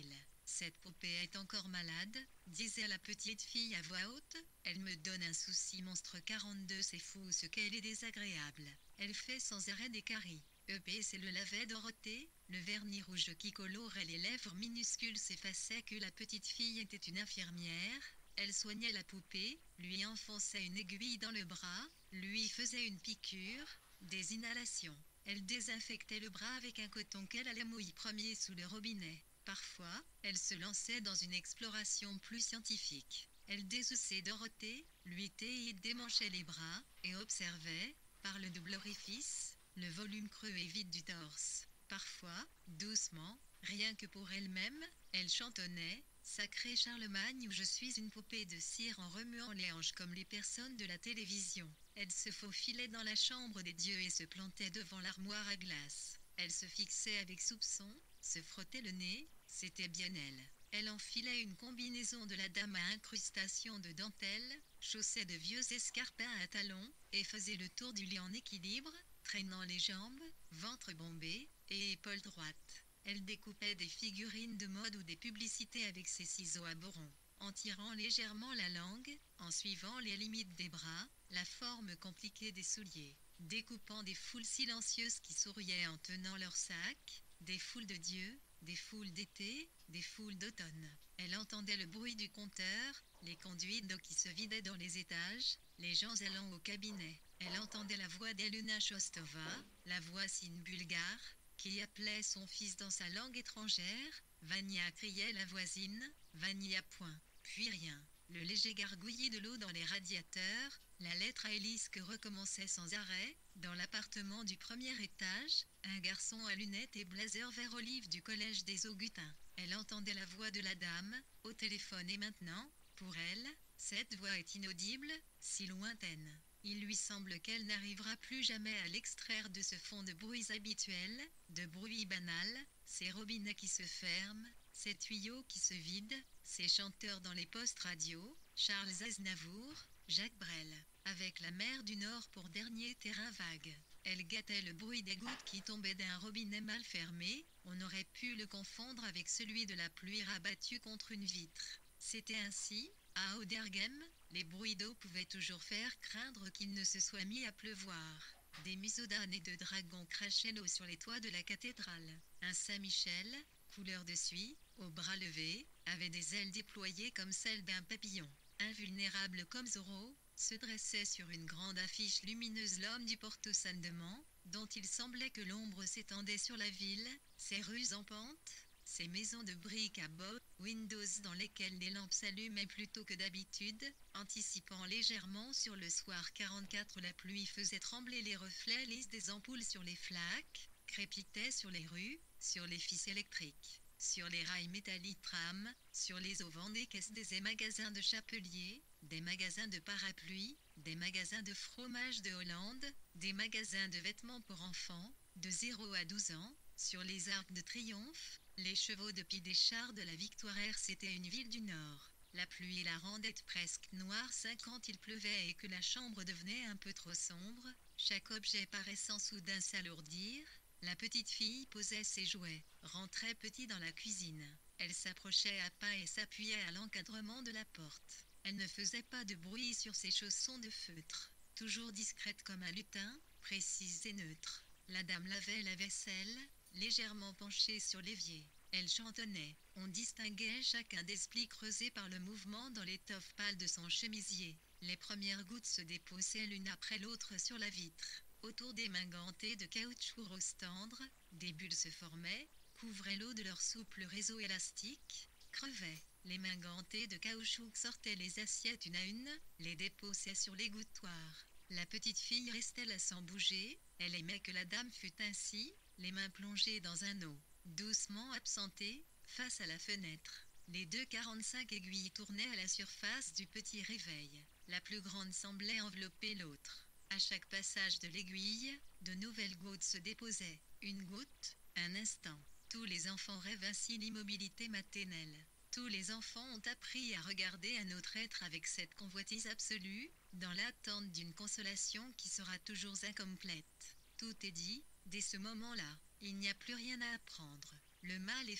Cette poupée est encore malade, disait la petite fille à voix haute. Elle me donne un souci monstre 42, c'est fou ce qu'elle est désagréable. Elle fait sans arrêt des caries. EP c'est le lavet Dorothée, le vernis rouge qui colorait les lèvres minuscules s'effaçait que la petite fille était une infirmière. Elle soignait la poupée, lui enfonçait une aiguille dans le bras, lui faisait une piqûre, des inhalations. Elle désinfectait le bras avec un coton qu'elle allait mouiller premier sous le robinet. Parfois, elle se lançait dans une exploration plus scientifique. Elle désoussait Dorothée, lui démanchait les bras, et observait, par le double orifice, le volume creux et vide du torse. Parfois, doucement, rien que pour elle-même, elle chantonnait « Sacré Charlemagne où je suis une poupée de cire » en remuant les hanches comme les personnes de la télévision. Elle se faufilait dans la chambre des dieux et se plantait devant l'armoire à glace. Elle se fixait avec soupçon, se frottait le nez, c'était bien elle. Elle enfilait une combinaison de la dame à incrustation de dentelle, chaussait de vieux escarpins à talons, et faisait le tour du lit en équilibre, traînant les jambes, ventre bombé, et épaules droites. Elle découpait des figurines de mode ou des publicités avec ses ciseaux à bourron, en tirant légèrement la langue, en suivant les limites des bras, la forme compliquée des souliers, découpant des foules silencieuses qui souriaient en tenant leur sac, des foules de dieux, des foules d'été, des foules d'automne. Elle entendait le bruit du compteur, les conduits d'eau qui se vidaient dans les étages, les gens allant au cabinet. Elle entendait la voix d'Elena Chostova, la voisine bulgare, qui appelait son fils dans sa langue étrangère. Vania criait la voisine, Vania point. Puis rien. Le léger gargouillis de l'eau dans les radiateurs, la lettre à hélice que recommençait sans arrêt, dans l'appartement du premier étage, un garçon à lunettes et blazer vert olive du collège des Augustins. Elle entendait la voix de la dame, au téléphone et maintenant, pour elle, cette voix est inaudible, si lointaine. Il lui semble qu'elle n'arrivera plus jamais à l'extraire de ce fond de bruits habituels, de bruits banals, ces robinets qui se ferment, ces tuyaux qui se vident, ces chanteurs dans les postes radio, Charles Aznavour, Jacques Brel, avec la mer du Nord pour dernier terrain vague. Elle gâtait le bruit des gouttes qui tombaient d'un robinet mal fermé, on aurait pu le confondre avec celui de la pluie rabattue contre une vitre. C'était ainsi, à Auderghem, les bruits d'eau pouvaient toujours faire craindre qu'il ne se soit mis à pleuvoir. Des musodanes et de dragons crachaient l'eau sur les toits de la cathédrale. Un Saint-Michel, couleur de suie, aux bras levés, avait des ailes déployées comme celles d'un papillon. Invulnérable comme Zorro, se dressait sur une grande affiche lumineuse l'homme du Porto San-Deman, dont il semblait que l'ombre s'étendait sur la ville, ses rues en pente, ces maisons de briques à bas Windows dans lesquelles les lampes s'allumaient plus tôt que d'habitude, anticipant légèrement sur le soir 44 la pluie faisait trembler les reflets lisses des ampoules sur les flaques, crépitait sur les rues, sur les fils électriques, sur les rails métalliques tram, sur les auvents des caisses des magasins de chapeliers, des magasins de parapluies, des magasins de fromage de Hollande, des magasins de vêtements pour enfants, de 0 à 12 ans, sur les arcs de triomphe, les chevaux de pied des chars de la Victoire. C'était une ville du Nord. La pluie la rendait presque noire quand il pleuvait et que la chambre devenait un peu trop sombre, chaque objet paraissant soudain s'alourdir. La petite fille posait ses jouets, rentrait petit dans la cuisine. Elle s'approchait à pas et s'appuyait à l'encadrement de la porte. Elle ne faisait pas de bruit sur ses chaussons de feutre, toujours discrète comme un lutin, précise et neutre. La dame lavait la vaisselle, légèrement penchée sur l'évier. Elle chantonnait. On distinguait chacun des plis creusés par le mouvement dans l'étoffe pâle de son chemisier. Les premières gouttes se déposaient l'une après l'autre sur la vitre. Autour des mains gantées de caoutchouc rose tendre, des bulles se formaient, couvraient l'eau de leur souple réseau élastique, crevaient. Les mains gantées de caoutchouc sortaient les assiettes une à une, les déposaient sur l'égouttoir. La petite fille restait là sans bouger, elle aimait que la dame fût ainsi, les mains plongées dans un eau, doucement absentée, face à la fenêtre. Les 2,45 aiguilles tournaient à la surface du petit réveil. La plus grande semblait envelopper l'autre. À chaque passage de l'aiguille, de nouvelles gouttes se déposaient. Une goutte, un instant. Tous les enfants rêvent ainsi l'immobilité maternelle. Tous les enfants ont appris à regarder un autre être avec cette convoitise absolue, dans l'attente d'une consolation qui sera toujours incomplète. Tout est dit, dès ce moment-là. Il n'y a plus rien à apprendre. Le mal est fait.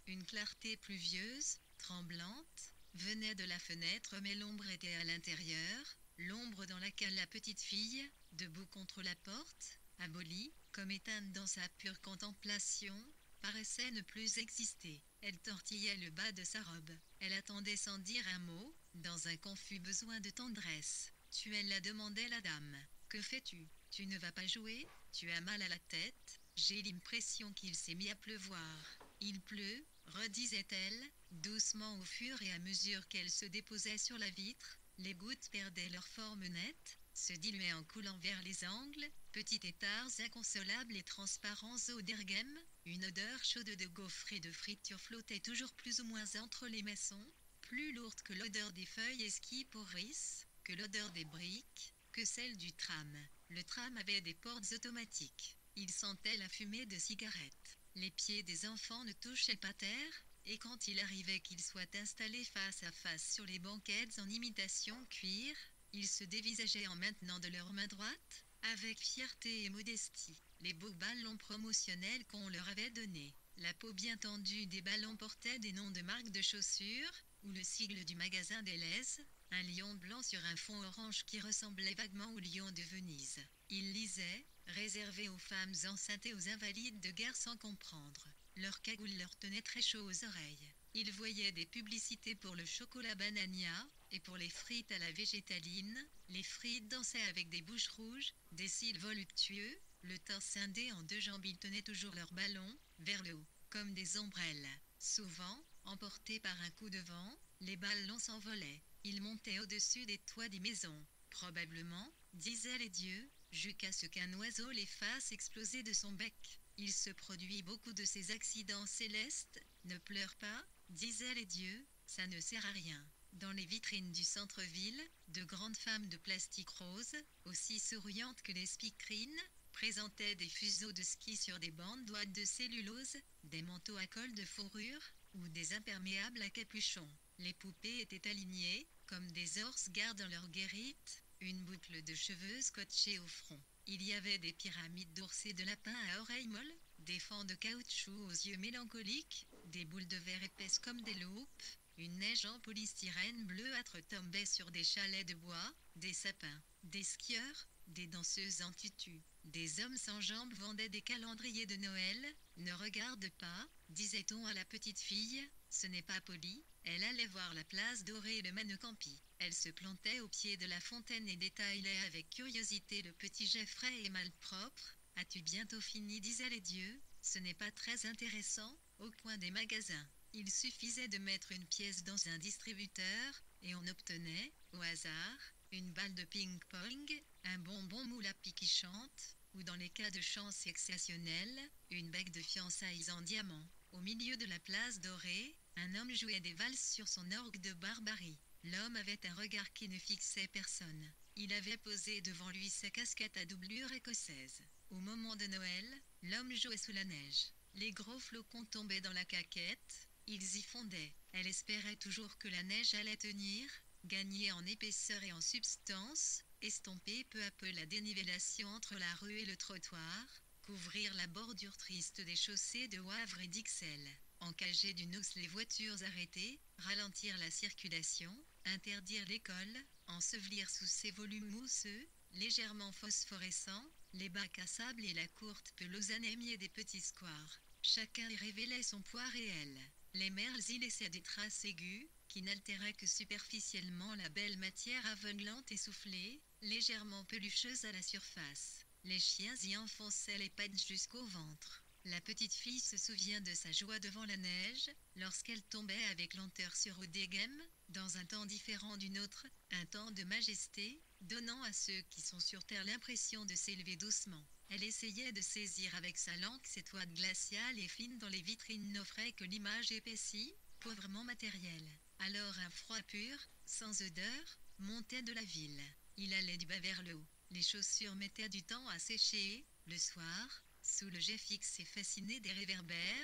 Une clarté pluvieuse, tremblante, venait de la fenêtre mais l'ombre était à l'intérieur, l'ombre dans laquelle la petite fille, debout contre la porte, abolie, comme éteinte dans sa pure contemplation, paraissait ne plus exister. Elle tortillait le bas de sa robe. Elle attendait sans dire un mot, dans un confus besoin de tendresse. « Tu es là ?» demandait la dame. « Que fais-tu ? Tu ne vas pas jouer ? Tu as mal à la tête ? J'ai l'impression qu'il s'est mis à pleuvoir. »« Il pleut, » redisait-elle, doucement au fur et à mesure qu'elle se déposait sur la vitre. Les gouttes perdaient leur forme nette, se diluaient en coulant vers les angles, petits étards inconsolables et transparents au derghem. Une odeur chaude de gaufres et de friture flottait toujours plus ou moins entre les maçons, plus lourde que l'odeur des feuilles esquis pourrissent, que l'odeur des briques, que celle du tram. Le tram avait des portes automatiques. Il sentait la fumée de cigarettes. Les pieds des enfants ne touchaient pas terre, et quand il arrivait qu'ils soient installés face à face sur les banquettes en imitation cuir, ils se dévisageaient en maintenant de leurs mains droites, avec fierté et modestie, les beaux ballons promotionnels qu'on leur avait donnés. La peau bien tendue des ballons portait des noms de marques de chaussures, ou le sigle du magasin d'Élèse, un lion blanc sur un fond orange qui ressemblait vaguement au lion de Venise. Il lisait, réservé aux femmes enceintes et aux invalides de guerre sans comprendre. Leur cagoule leur tenait très chaud aux oreilles. Il voyait des publicités pour le chocolat Banania, et pour les frites à la végétaline. Les frites dansaient avec des bouches rouges, des cils voluptueux, le torse scindé en deux jambes. Ils tenaient toujours leurs ballons, vers le haut, comme des ombrelles. Souvent, emportés par un coup de vent, les ballons s'envolaient. Ils montaient au-dessus des toits des maisons. Probablement, disaient les dieux, jusqu'à ce qu'un oiseau les fasse exploser de son bec. Il se produit beaucoup de ces accidents célestes. Ne pleure pas, disaient les dieux, ça ne sert à rien. Dans les vitrines du centre-ville, de grandes femmes de plastique rose, aussi souriantes que les speakerines, présentaient des fuseaux de ski sur des bandes d'ouate de cellulose, des manteaux à col de fourrure, ou des imperméables à capuchon. Les poupées étaient alignées, comme des orses gardent leur guérite, une boucle de cheveux scotchée au front. Il y avait des pyramides d'ours et de lapins à oreilles molles, des fans de caoutchouc aux yeux mélancoliques, des boules de verre épaisses comme des loupes. Une neige en polystyrène bleuâtre tombait sur des chalets de bois, des sapins, des skieurs, des danseuses en tutu. Des hommes sans jambes vendaient des calendriers de Noël. Ne regarde pas, disait-on à la petite fille, ce n'est pas poli. Elle allait voir la place dorée et le Manecampi. Elle se plantait au pied de la fontaine et détaillait avec curiosité le petit jet frais et malpropre. As-tu bientôt fini, disaient les dieux, ce n'est pas très intéressant, au coin des magasins. Il suffisait de mettre une pièce dans un distributeur, et on obtenait, au hasard, une balle de ping-pong, un bonbon moule à pied qui chante, ou dans les cas de chance exceptionnelle, une bague de fiançailles en diamant. Au milieu de la place dorée, un homme jouait des valses sur son orgue de barbarie. L'homme avait un regard qui ne fixait personne. Il avait posé devant lui sa casquette à doublure écossaise. Au moment de Noël, l'homme jouait sous la neige. Les gros flocons tombaient dans la caquette. Ils y fondaient. Elle espérait toujours que la neige allait tenir, gagner en épaisseur et en substance, estomper peu à peu la dénivellation entre la rue et le trottoir, couvrir la bordure triste des chaussées de Wavre et d'Ixelles, encager d'une housse les voitures arrêtées, ralentir la circulation, interdire l'école, ensevelir sous ses volumes mousseux, légèrement phosphorescents, les bacs à sable et la courte pelouse anémiée des petits squares. Chacun y révélait son poids réel. Les merles y laissaient des traces aiguës, qui n'altéraient que superficiellement la belle matière aveuglante et soufflée, légèrement pelucheuse à la surface. Les chiens y enfonçaient les pattes jusqu'au ventre. La petite fille se souvient de sa joie devant la neige, lorsqu'elle tombait avec lenteur sur Oudéghem, dans un temps différent du nôtre, un temps de majesté, donnant à ceux qui sont sur terre l'impression de s'élever doucement. Elle essayait de saisir avec sa langue cette ouate glaciale et fine dont les vitrines n'offraient que l'image épaissie, pauvrement matérielle. Alors un froid pur, sans odeur, montait de la ville. Il allait du bas vers le haut. Les chaussures mettaient du temps à sécher. Le soir, sous le jet fixe et fasciné des réverbères,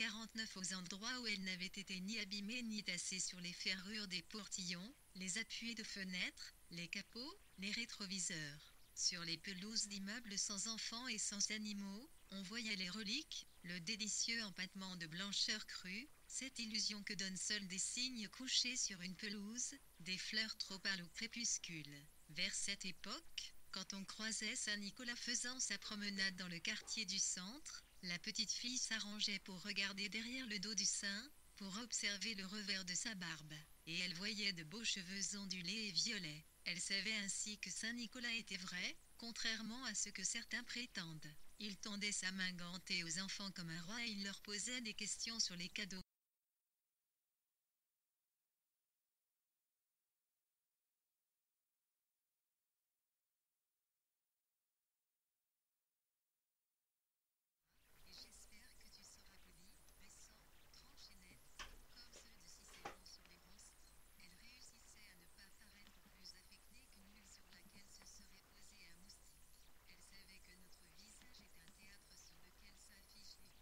49 aux endroits où elles n'avaient été ni abîmées ni tassées sur les ferrures des portillons, les appuis de fenêtres, les capots, les rétroviseurs. Sur les pelouses d'immeubles sans enfants et sans animaux, on voyait les reliques, le délicieux empattement de blancheur crue, cette illusion que donnent seuls des cygnes couchés sur une pelouse, des fleurs trop pâles au crépuscule. Vers cette époque, quand on croisait Saint-Nicolas faisant sa promenade dans le quartier du centre, la petite fille s'arrangeait pour regarder derrière le dos du saint, pour observer le revers de sa barbe, et elle voyait de beaux cheveux ondulés et violets. Elle savait ainsi que Saint-Nicolas était vrai, contrairement à ce que certains prétendent. Il tendait sa main gantée aux enfants comme un roi et il leur posait des questions sur les cadeaux. Et j'espère que tu seras poli, récent, tranché net, comme ceux de Cicéron sur les brosses. Elle réussissait à ne pas paraître plus affectée qu'une mule sur laquelle se serait posé un moustique. Elle savait que notre visage est un théâtre sur lequel s'affichent les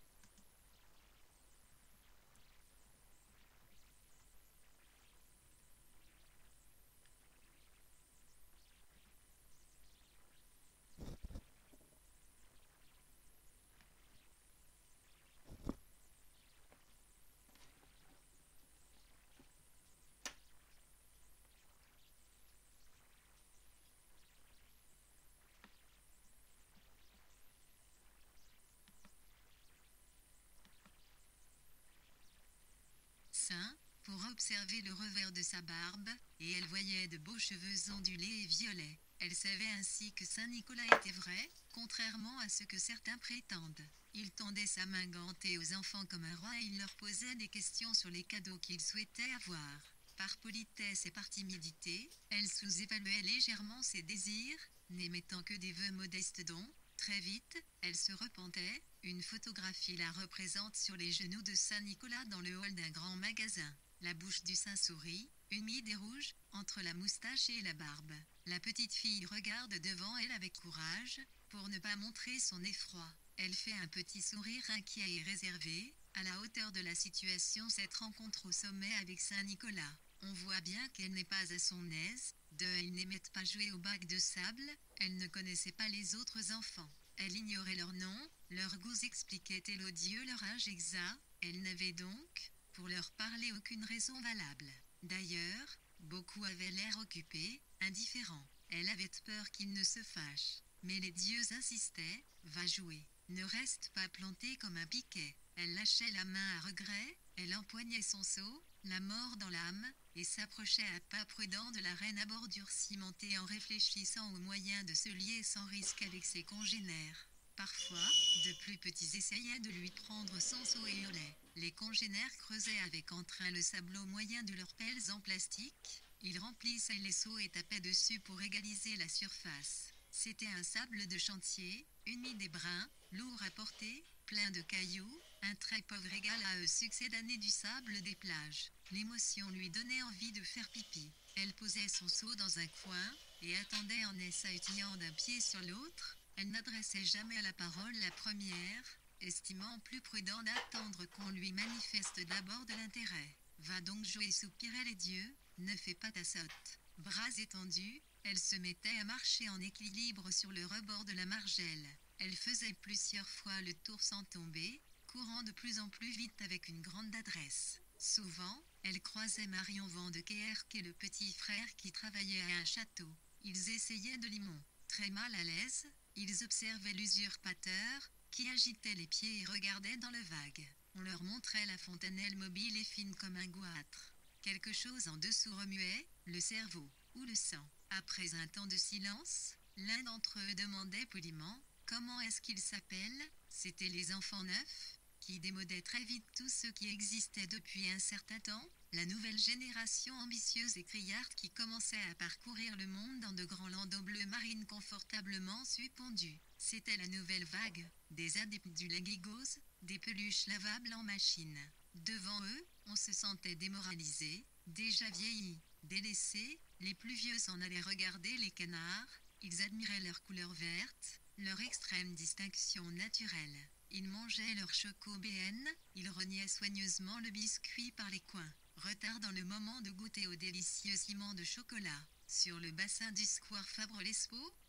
seins, pour observer le revers de sa barbe, et elle voyait de beaux cheveux ondulés et violets. Elle savait ainsi que Saint-Nicolas était vrai, contrairement à ce que certains prétendent. Il tendait sa main gantée aux enfants comme un roi et il leur posait des questions sur les cadeaux qu'ils souhaitaient avoir. Par politesse et par timidité, elle sous-évaluait légèrement ses désirs, n'émettant que des vœux modestes dont, très vite, elle se repentait. Une photographie la représente sur les genoux de Saint-Nicolas dans le hall d'un grand magasin. La bouche du saint sourit, humide et rouge, entre la moustache et la barbe. La petite fille regarde devant elle avec courage, pour ne pas montrer son effroi. Elle fait un petit sourire inquiet et réservé, à la hauteur de la situation. Cette rencontre au sommet avec Saint-Nicolas. On voit bien qu'elle n'est pas à son aise. Ils n'aimaient pas jouer au bac de sable, elle ne connaissait pas les autres enfants. Elle ignorait leur nom, leurs goûts expliquaient élodieux leur âge exact, elle n'avait donc, pour leur parler, aucune raison valable. D'ailleurs, beaucoup avaient l'air occupés, indifférents. Elle avait peur qu'ils ne se fâchent. Mais les dieux insistaient, va jouer. Ne reste pas planté comme un piquet. Elle lâchait la main à regret, elle empoignait son seau, la mort dans l'âme, et s'approchait à pas prudents de la reine à bordure cimentée en réfléchissant aux moyens de se lier sans risque avec ses congénères. Parfois, de plus petits essayaient de lui prendre son seau et hurlaient. Les congénères creusaient avec entrain le sable au moyen de leurs pelles en plastique. Ils remplissaient les seaux et tapaient dessus pour égaliser la surface. C'était un sable de chantier, humide et brun, lourd à porter, plein de cailloux, un très pauvre égal à eux succédané du sable des plages. L'émotion lui donnait envie de faire pipi. Elle posait son seau dans un coin, et attendait en s'appuyant d'un pied sur l'autre. Elle n'adressait jamais la parole la première, estimant plus prudent d'attendre qu'on lui manifeste d'abord de l'intérêt. Va donc jouer, soupiraient les dieux, ne fais pas ta sotte. Bras étendus, elle se mettait à marcher en équilibre sur le rebord de la margelle. Elle faisait plusieurs fois le tour sans tomber, courant de plus en plus vite avec une grande adresse. Souvent, elle croisait Marion Van de Keerk et le petit frère qui travaillait à un château. Ils essayaient de limon. Très mal à l'aise, ils observaient l'usurpateur, qui agitait les pieds et regardait dans le vague. On leur montrait la fontanelle mobile et fine comme un goitre. Quelque chose en dessous remuait, le cerveau, ou le sang. Après un temps de silence, l'un d'entre eux demandait poliment, comment est-ce qu'ils s'appellent? C'étaient les enfants neufs, qui démodaient très vite tout ce qui existait depuis un certain temps, la nouvelle génération ambitieuse et criarde qui commençait à parcourir le monde dans de grands landaux bleu marine confortablement suspendus. C'était la nouvelle vague, des adeptes du Legigos, des peluches lavables en machine. Devant eux, on se sentait démoralisé, déjà vieilli, délaissé. Les plus vieux s'en allaient regarder les canards, ils admiraient leur couleur verte, leur extrême distinction naturelle. Ils mangeaient leur choco-BN, ils rognaient soigneusement le biscuit par les coins, retardant le moment de goûter au délicieux ciment de chocolat. Sur le bassin du square Fabre-Lescaut,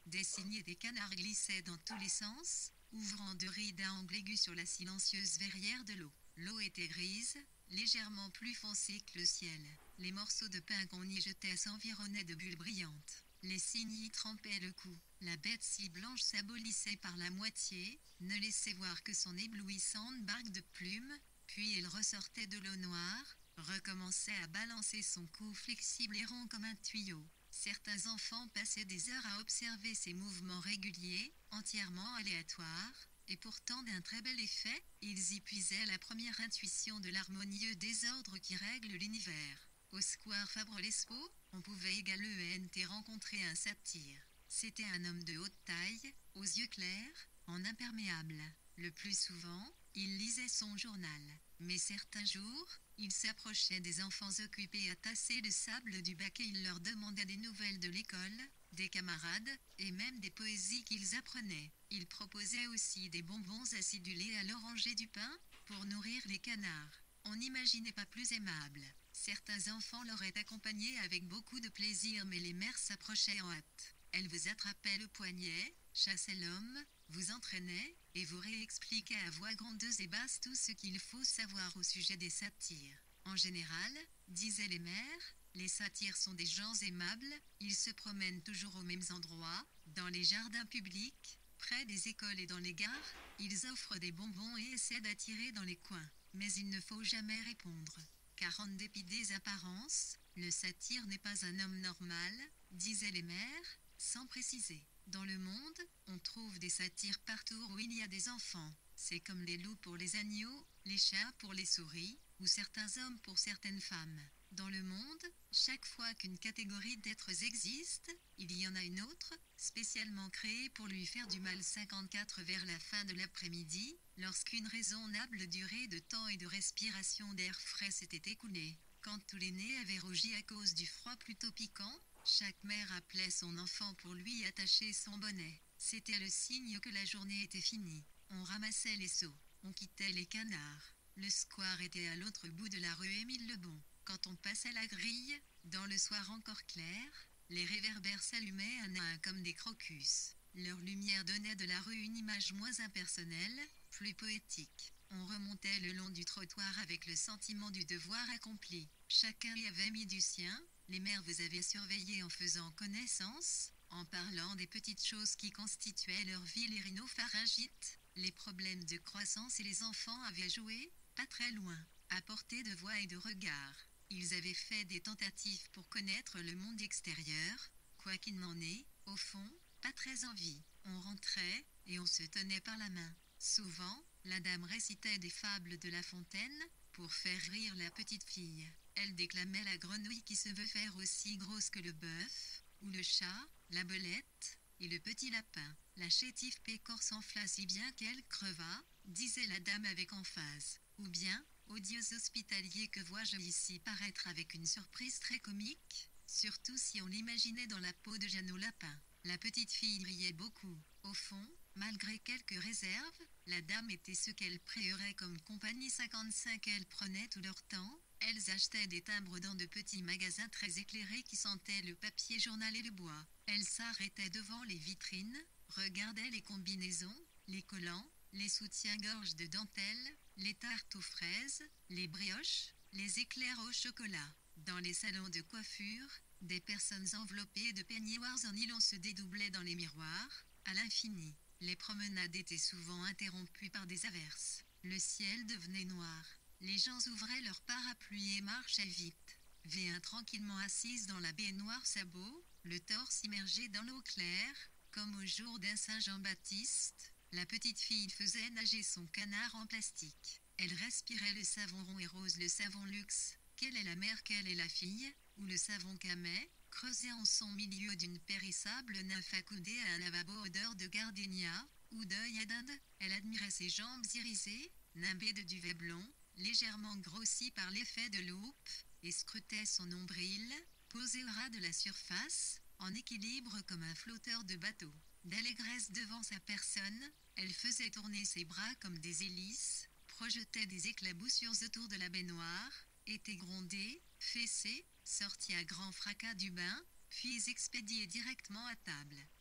Des cygnes et des canards glissaient dans tous les sens, ouvrant de rides à angles aigus sur la silencieuse verrière de l'eau. L'eau était grise, légèrement plus foncée que le ciel. Les morceaux de pain qu'on y jetait s'environnaient de bulles brillantes. Les cygnes y trempaient le cou. La bête si blanche s'abolissait par la moitié, ne laissait voir que son éblouissante barque de plumes, puis elle ressortait de l'eau noire, recommençait à balancer son cou flexible et rond comme un tuyau. Certains enfants passaient des heures à observer ces mouvements réguliers, entièrement aléatoires, et pourtant d'un très bel effet, ils y puisaient la première intuition de l'harmonieux désordre qui règle l'univers. Au square Fabre-Lescot, on pouvait également rencontrer un satyre. C'était un homme de haute taille, aux yeux clairs, en imperméable. Le plus souvent, il lisait son journal. Mais certains jours, il s'approchait des enfants occupés à tasser le sable du bac et il leur demandait des nouvelles de l'école, des camarades, et même des poésies qu'ils apprenaient. Il proposait aussi des bonbons acidulés à l'oranger du pain, pour nourrir les canards. On n'imaginait pas plus aimable. Certains enfants l'auraient accompagné avec beaucoup de plaisir, mais les mères s'approchaient en hâte. Elles vous attrapaient le poignet, chassaient l'homme, vous entraînaient, et vous réexpliquaient à voix grondeuse et basse tout ce qu'il faut savoir au sujet des satyres. En général, disaient les mères, les satyres sont des gens aimables, ils se promènent toujours aux mêmes endroits, dans les jardins publics, près des écoles et dans les gares, ils offrent des bonbons et essaient d'attirer dans les coins. Mais il ne faut jamais répondre. Car en dépit des apparences, le satyre n'est pas un homme normal, disaient les mères, sans préciser. Dans le monde, on trouve des satyres partout où il y a des enfants. C'est comme les loups pour les agneaux, les chats pour les souris, ou certains hommes pour certaines femmes. Dans le monde, chaque fois qu'une catégorie d'êtres existe, il y en a une autre, spécialement créée pour lui faire du mal. 54 vers la fin de l'après-midi, lorsqu'une raisonnable durée de temps et de respiration d'air frais s'était écoulée. Quand tous les nez avaient rougi à cause du froid plutôt piquant, chaque mère appelait son enfant pour lui attacher son bonnet. C'était le signe que la journée était finie. On ramassait les seaux, on quittait les canards. Le square était à l'autre bout de la rue Émile-Lebon. Quand on passait la grille, dans le soir encore clair, les réverbères s'allumaient un à un comme des crocus. Leur lumière donnait de la rue une image moins impersonnelle, plus poétique. On remontait le long du trottoir avec le sentiment du devoir accompli. Chacun y avait mis du sien. Les mères vous avaient surveillé en faisant connaissance, en parlant des petites choses qui constituaient leur vie, les rhinopharyngites, les problèmes de croissance, et les enfants avaient joué, pas très loin, à portée de voix et de regard. Ils avaient fait des tentatives pour connaître le monde extérieur, quoi qu'il n'en ait, au fond, pas très envie. On rentrait, et on se tenait par la main. Souvent, la dame récitait des fables de La Fontaine, pour faire rire la petite fille. Elle déclamait la grenouille qui se veut faire aussi grosse que le bœuf, ou le chat, la belette, et le petit lapin. La chétive pécore s'enfla si bien qu'elle creva, disait la dame avec emphase. Ou bien, odieux hospitalier, que vois-je ici paraître avec une surprise très comique, surtout si on l'imaginait dans la peau de Jeannot Lapin. La petite fille riait beaucoup. Au fond, malgré quelques réserves, la dame était ce qu'elle préaurait comme compagnie. 55. Elles prenaient tout leur temps. Elles achetaient des timbres dans de petits magasins très éclairés qui sentaient le papier journal et le bois. Elles s'arrêtaient devant les vitrines, regardaient les combinaisons, les collants, les soutiens-gorge de dentelle, les tartes aux fraises, les brioches, les éclairs au chocolat. Dans les salons de coiffure, des personnes enveloppées de peignoirs en nylon se dédoublaient dans les miroirs, à l'infini. Les promenades étaient souvent interrompues par des averses. Le ciel devenait noir. Les gens ouvraient leurs parapluies et marchaient vite. Véin tranquillement assise dans la baignoire, sabot, le torse immergé dans l'eau claire, comme au jour d'un Saint Jean-Baptiste, la petite fille faisait nager son canard en plastique. Elle respirait le savon rond et rose, le savon luxe. Quelle est la mère, quelle est la fille, ou le savon camé, creusé en son milieu d'une périssable nymphe accoudée à un lavabo odeur de gardénia, ou d'œil d'Inde. Elle admirait ses jambes irisées, nimbées de duvet blond, légèrement grossi par l'effet de loupe, et scrutait son nombril, posé au ras de la surface, en équilibre comme un flotteur de bateau. D'allégresse devant sa personne, elle faisait tourner ses bras comme des hélices, projetait des éclaboussures autour de la baignoire, était grondée, fessée, sortie à grand fracas du bain, puis expédiée directement à table.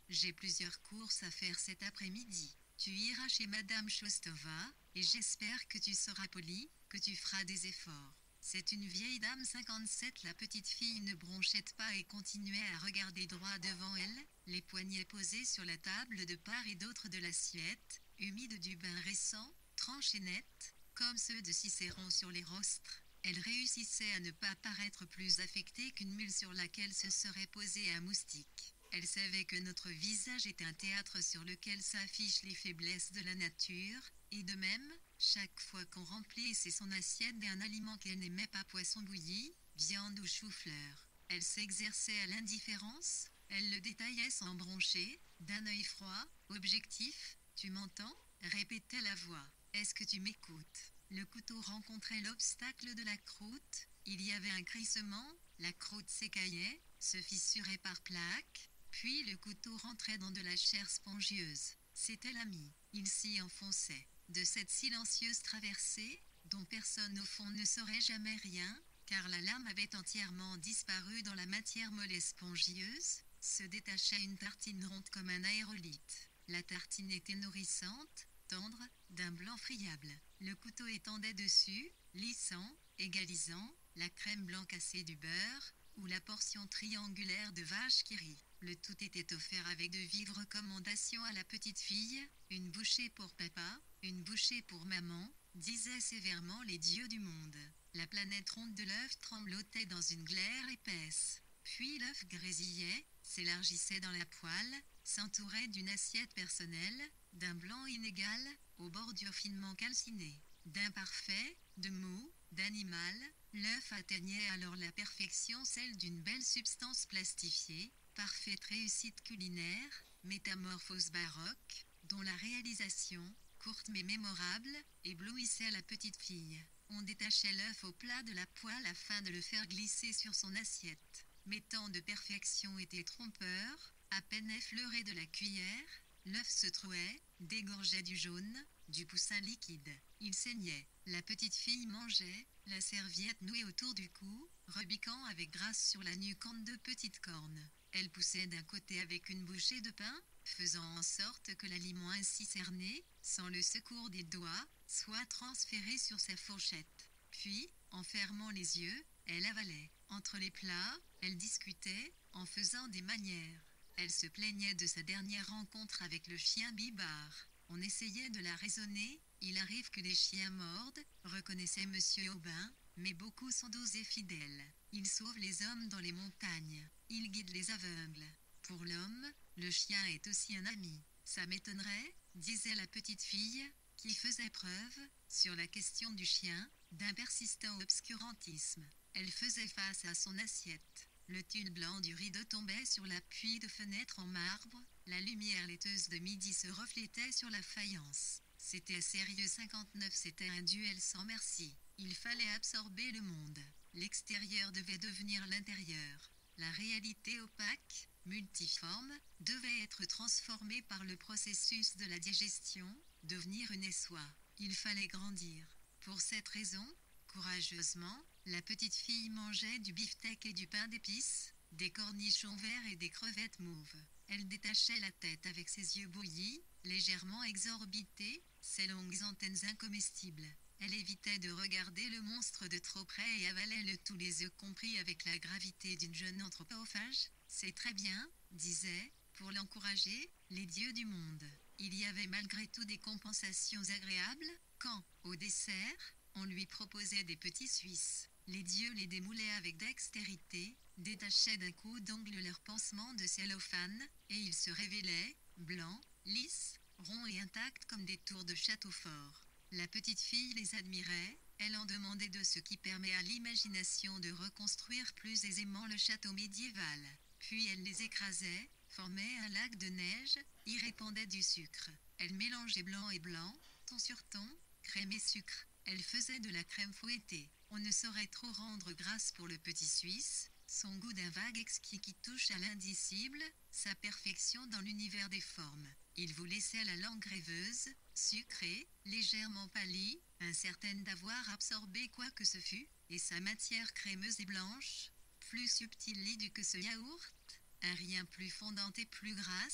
j'ai plusieurs courses à faire cet après-midi. Tu iras chez Madame Chostova, et j'espère que tu seras poli, que tu feras des efforts. C'est une vieille dame 57. La petite fille ne bronchait pas et continuait à regarder droit devant elle, les poignets posés sur la table de part et d'autre de l'assiette, humide du bain récent, tranchés nets, comme ceux de Cicéron sur les rostres. Elle réussissait à ne pas paraître plus affectée qu'une mule sur laquelle se serait posé un moustique. Elle savait que notre visage est un théâtre sur lequel s'affichent les faiblesses de la nature, et de même, chaque fois qu'on remplissait son assiette d'un aliment qu'elle n'aimait pas, poisson bouilli, viande ou chou-fleur, elle s'exerçait à l'indifférence, elle le détaillait sans broncher, d'un œil froid, objectif. Tu m'entends? Répétait la voix. Est-ce que tu m'écoutes? Le couteau rencontrait l'obstacle de la croûte, il y avait un crissement, la croûte s'écaillait, se fissurait par plaques, puis le couteau rentrait dans de la chair spongieuse. C'était l'ami. Il s'y enfonçait. De cette silencieuse traversée, dont personne au fond ne saurait jamais rien, car la lame avait entièrement disparu dans la matière molle et spongieuse, se détachait une tartine ronde comme un aérolithe. La tartine était nourrissante, tendre, d'un blanc friable. Le couteau étendait dessus, lissant, égalisant, la crème blanc cassée du beurre, ou la portion triangulaire de vache qui rit. Le tout était offert avec de vives recommandations à la petite fille, une bouchée pour papa, une bouchée pour maman, disaient sévèrement les dieux du monde. La planète ronde de l'œuf tremblotait dans une glaire épaisse. Puis l'œuf grésillait, s'élargissait dans la poêle, s'entourait d'une assiette personnelle, d'un blanc inégal, aux bordures finement calcinées. D'imparfait, de mou, d'animal, l'œuf atteignait alors la perfection, celle d'une belle substance plastifiée, parfaite réussite culinaire, métamorphose baroque, dont la réalisation, courte mais mémorable, éblouissait la petite fille. On détachait l'œuf au plat de la poêle afin de le faire glisser sur son assiette. Mais tant de perfection était trompeur, à peine effleuré de la cuillère, l'œuf se trouait, dégorgeait du jaune, du poussin liquide. Il saignait. La petite fille mangeait, la serviette nouée autour du cou, rebiquant avec grâce sur la nuque en deux petites cornes. Elle poussait d'un côté avec une bouchée de pain, faisant en sorte que l'aliment ainsi cerné, sans le secours des doigts, soit transféré sur sa fourchette. Puis, en fermant les yeux, elle avalait. Entre les plats, elle discutait, en faisant des manières. Elle se plaignait de sa dernière rencontre avec le chien Bibard. On essayait de la raisonner. Il arrive que les chiens mordent, reconnaissait Monsieur Aubin, mais beaucoup sont doux et fidèles. Ils sauvent les hommes dans les montagnes. Ils guident les aveugles. Pour l'homme, le chien est aussi un ami. Ça m'étonnerait, disait la petite fille, qui faisait preuve, sur la question du chien, d'un persistant obscurantisme. Elle faisait face à son assiette. Le tulle blanc du rideau tombait sur l'appui de fenêtre en marbre, la lumière laiteuse de midi se reflétait sur la faïence. C'était sérieux 59, c'était un duel sans merci. Il fallait absorber le monde. L'extérieur devait devenir l'intérieur. La réalité opaque, multiforme, devait être transformée par le processus de la digestion, devenir une soie. Il fallait grandir. Pour cette raison, courageusement, la petite fille mangeait du beefsteak et du pain d'épices, des cornichons verts et des crevettes mauves. Elle détachait la tête avec ses yeux bouillis, légèrement exorbités, ses longues antennes incomestibles. Elle évitait de regarder le monstre de trop près et avalait le tout, les yeux compris avec la gravité d'une jeune anthropophage. C'est très bien, disaient, pour l'encourager, les dieux du monde. Il y avait malgré tout des compensations agréables, quand, au dessert, on lui proposait des petits Suisses. Les dieux les démoulaient avec dextérité, détachaient d'un coup d'ongle leurs pansements de cellophane, et ils se révélaient, blancs, lisses, ronds et intacts comme des tours de château fort. La petite fille les admirait, elle en demandait de ce qui permet à l'imagination de reconstruire plus aisément le château médiéval. Puis elle les écrasait, formait un lac de neige, y répandait du sucre. Elle mélangeait blanc et blanc, ton sur ton, crème et sucre. Elle faisait de la crème fouettée. On ne saurait trop rendre grâce pour le petit Suisse, son goût d'un vague exquis qui touche à l'indicible, sa perfection dans l'univers des formes. Il vous laissait la langue rêveuse, sucrée, légèrement pâlie, incertaine d'avoir absorbé quoi que ce fût, et sa matière crémeuse et blanche, plus subtile lit que ce yaourt, un rien plus fondante et plus grasse,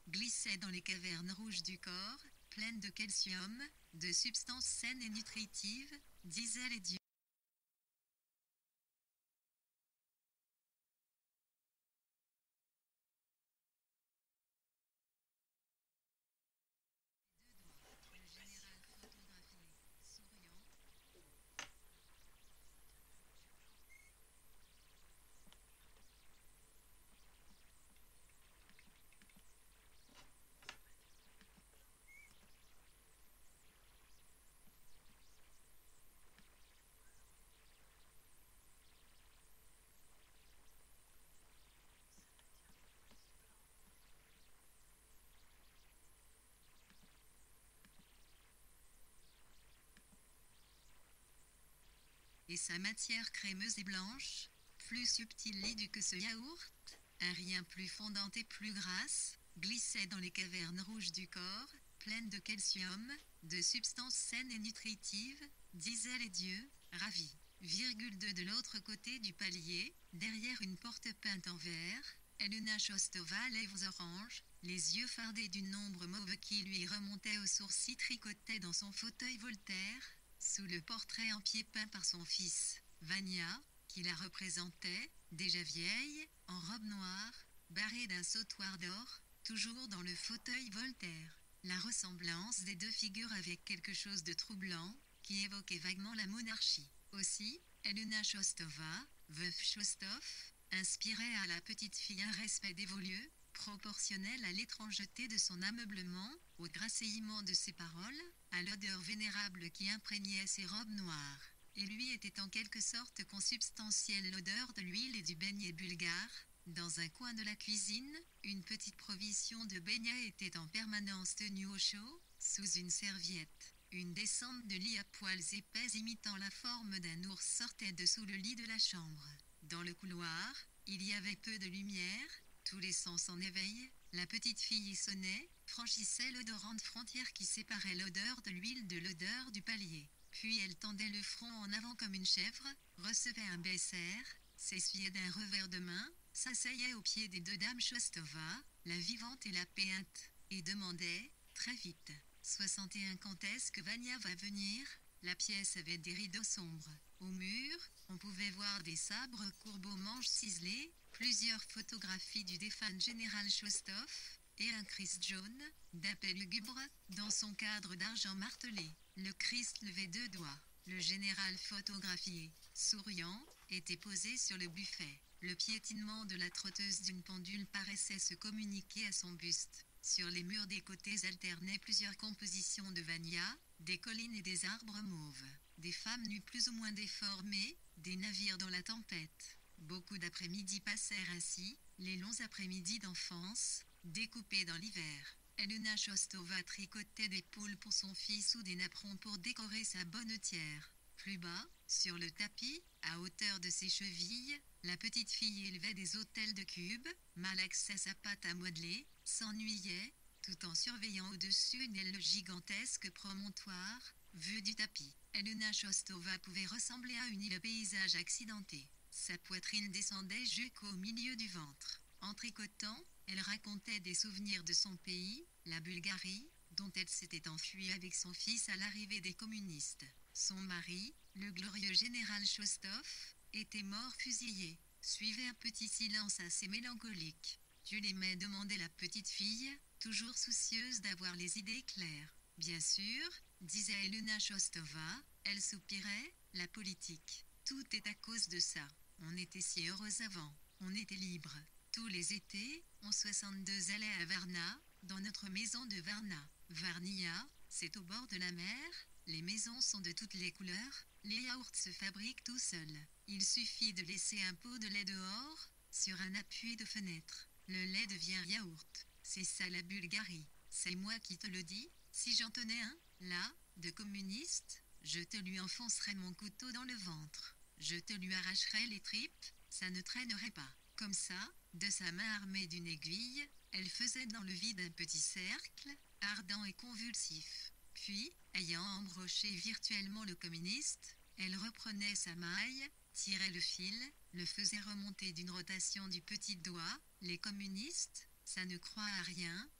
glissait dans les cavernes rouges du corps, pleines de calcium, de substances saines et nutritives, disaient les dieux. Le général photographié, souriant. Et sa matière crémeuse et blanche, plus subtile que ce yaourt, un rien plus fondante et plus grasse, glissait dans les cavernes rouges du corps, pleines de calcium, de substances saines et nutritives, disaient les dieux, ravis. De l'autre côté du palier, derrière une porte peinte en vert, Elena Chostova, lèvres oranges, les yeux fardés d'une ombre mauve qui lui remontait aux sourcils, tricotait dans son fauteuil Voltaire, sous le portrait en pied peint par son fils, Vania, qui la représentait, déjà vieille, en robe noire, barrée d'un sautoir d'or, toujours dans le fauteuil Voltaire. La ressemblance des deux figures avait quelque chose de troublant, qui évoquait vaguement la monarchie. Aussi, Elena Chostova, veuve Chostov, inspirait à la petite fille un respect dévolu, proportionnel à l'étrangeté de son ameublement, au grasseyement de ses paroles, à l'odeur vénérable qui imprégnait ses robes noires. Et lui était en quelque sorte consubstantielle l'odeur de l'huile et du beignet bulgare. Dans un coin de la cuisine, une petite provision de beignets était en permanence tenue au chaud, sous une serviette. Une descente de lit à poils épais imitant la forme d'un ours sortait de sous le lit de la chambre. Dans le couloir, il y avait peu de lumière, tous les sens en éveil. La petite fille sonnait, franchissait l'odorante frontière qui séparait l'odeur de l'huile de l'odeur du palier. Puis elle tendait le front en avant comme une chèvre, recevait un baiser, s'essuyait d'un revers de main, s'asseyait aux pieds des deux dames Chostova, la vivante et la péinte, et demandait, très vite, 61 quand est-ce que Vania va venir? La pièce avait des rideaux sombres. Au mur, on pouvait voir des sabres courbes aux manches ciselées, plusieurs photographies du défunt général Chostov, et un Christ jaune, d'épais lugubre, dans son cadre d'argent martelé. Le Christ levait deux doigts. Le général photographié, souriant, était posé sur le buffet. Le piétinement de la trotteuse d'une pendule paraissait se communiquer à son buste. Sur les murs des côtés alternaient plusieurs compositions de Vania, des collines et des arbres mauves, des femmes nues plus ou moins déformées, des navires dans la tempête. Beaucoup d'après-midi passèrent ainsi, les longs après-midi d'enfance, découpés dans l'hiver. Elena Chostova tricotait des poules pour son fils ou des napperons pour décorer sa bonnetière. Plus bas, sur le tapis, à hauteur de ses chevilles, la petite fille élevait des autels de cubes, malaxait sa pâte à modeler, s'ennuyait, tout en surveillant au-dessus une aile gigantesque promontoire, vue du tapis. Elena Chostova pouvait ressembler à une île au paysage accidenté. Sa poitrine descendait jusqu'au milieu du ventre. En tricotant, elle racontait des souvenirs de son pays, la Bulgarie, dont elle s'était enfuie avec son fils à l'arrivée des communistes. Son mari, le glorieux général Chostov, était mort fusillé. Suivait un petit silence assez mélancolique. Tu l'aimais, demandait la petite fille, toujours soucieuse d'avoir les idées claires. Bien sûr, disait Elena Chostova, elle soupirait, la politique. Tout est à cause de ça. On était si heureux avant. On était libre. Tous les étés, on 62 allait à Varna, dans notre maison de Varna. Varnia, c'est au bord de la mer, les maisons sont de toutes les couleurs, les yaourts se fabriquent tout seuls. Il suffit de laisser un pot de lait dehors, sur un appui de fenêtre. Le lait devient yaourt. C'est ça la Bulgarie. C'est moi qui te le dis, si j'en tenais un, là, de communiste, je te lui enfoncerais mon couteau dans le ventre. Je te lui arracherais les tripes, ça ne traînerait pas. Comme ça, de sa main armée d'une aiguille, elle faisait dans le vide un petit cercle, ardent et convulsif. Puis, ayant embroché virtuellement le communiste, elle reprenait sa maille, tirait le fil, le faisait remonter d'une rotation du petit doigt. Les communistes, ça ne croit à rien,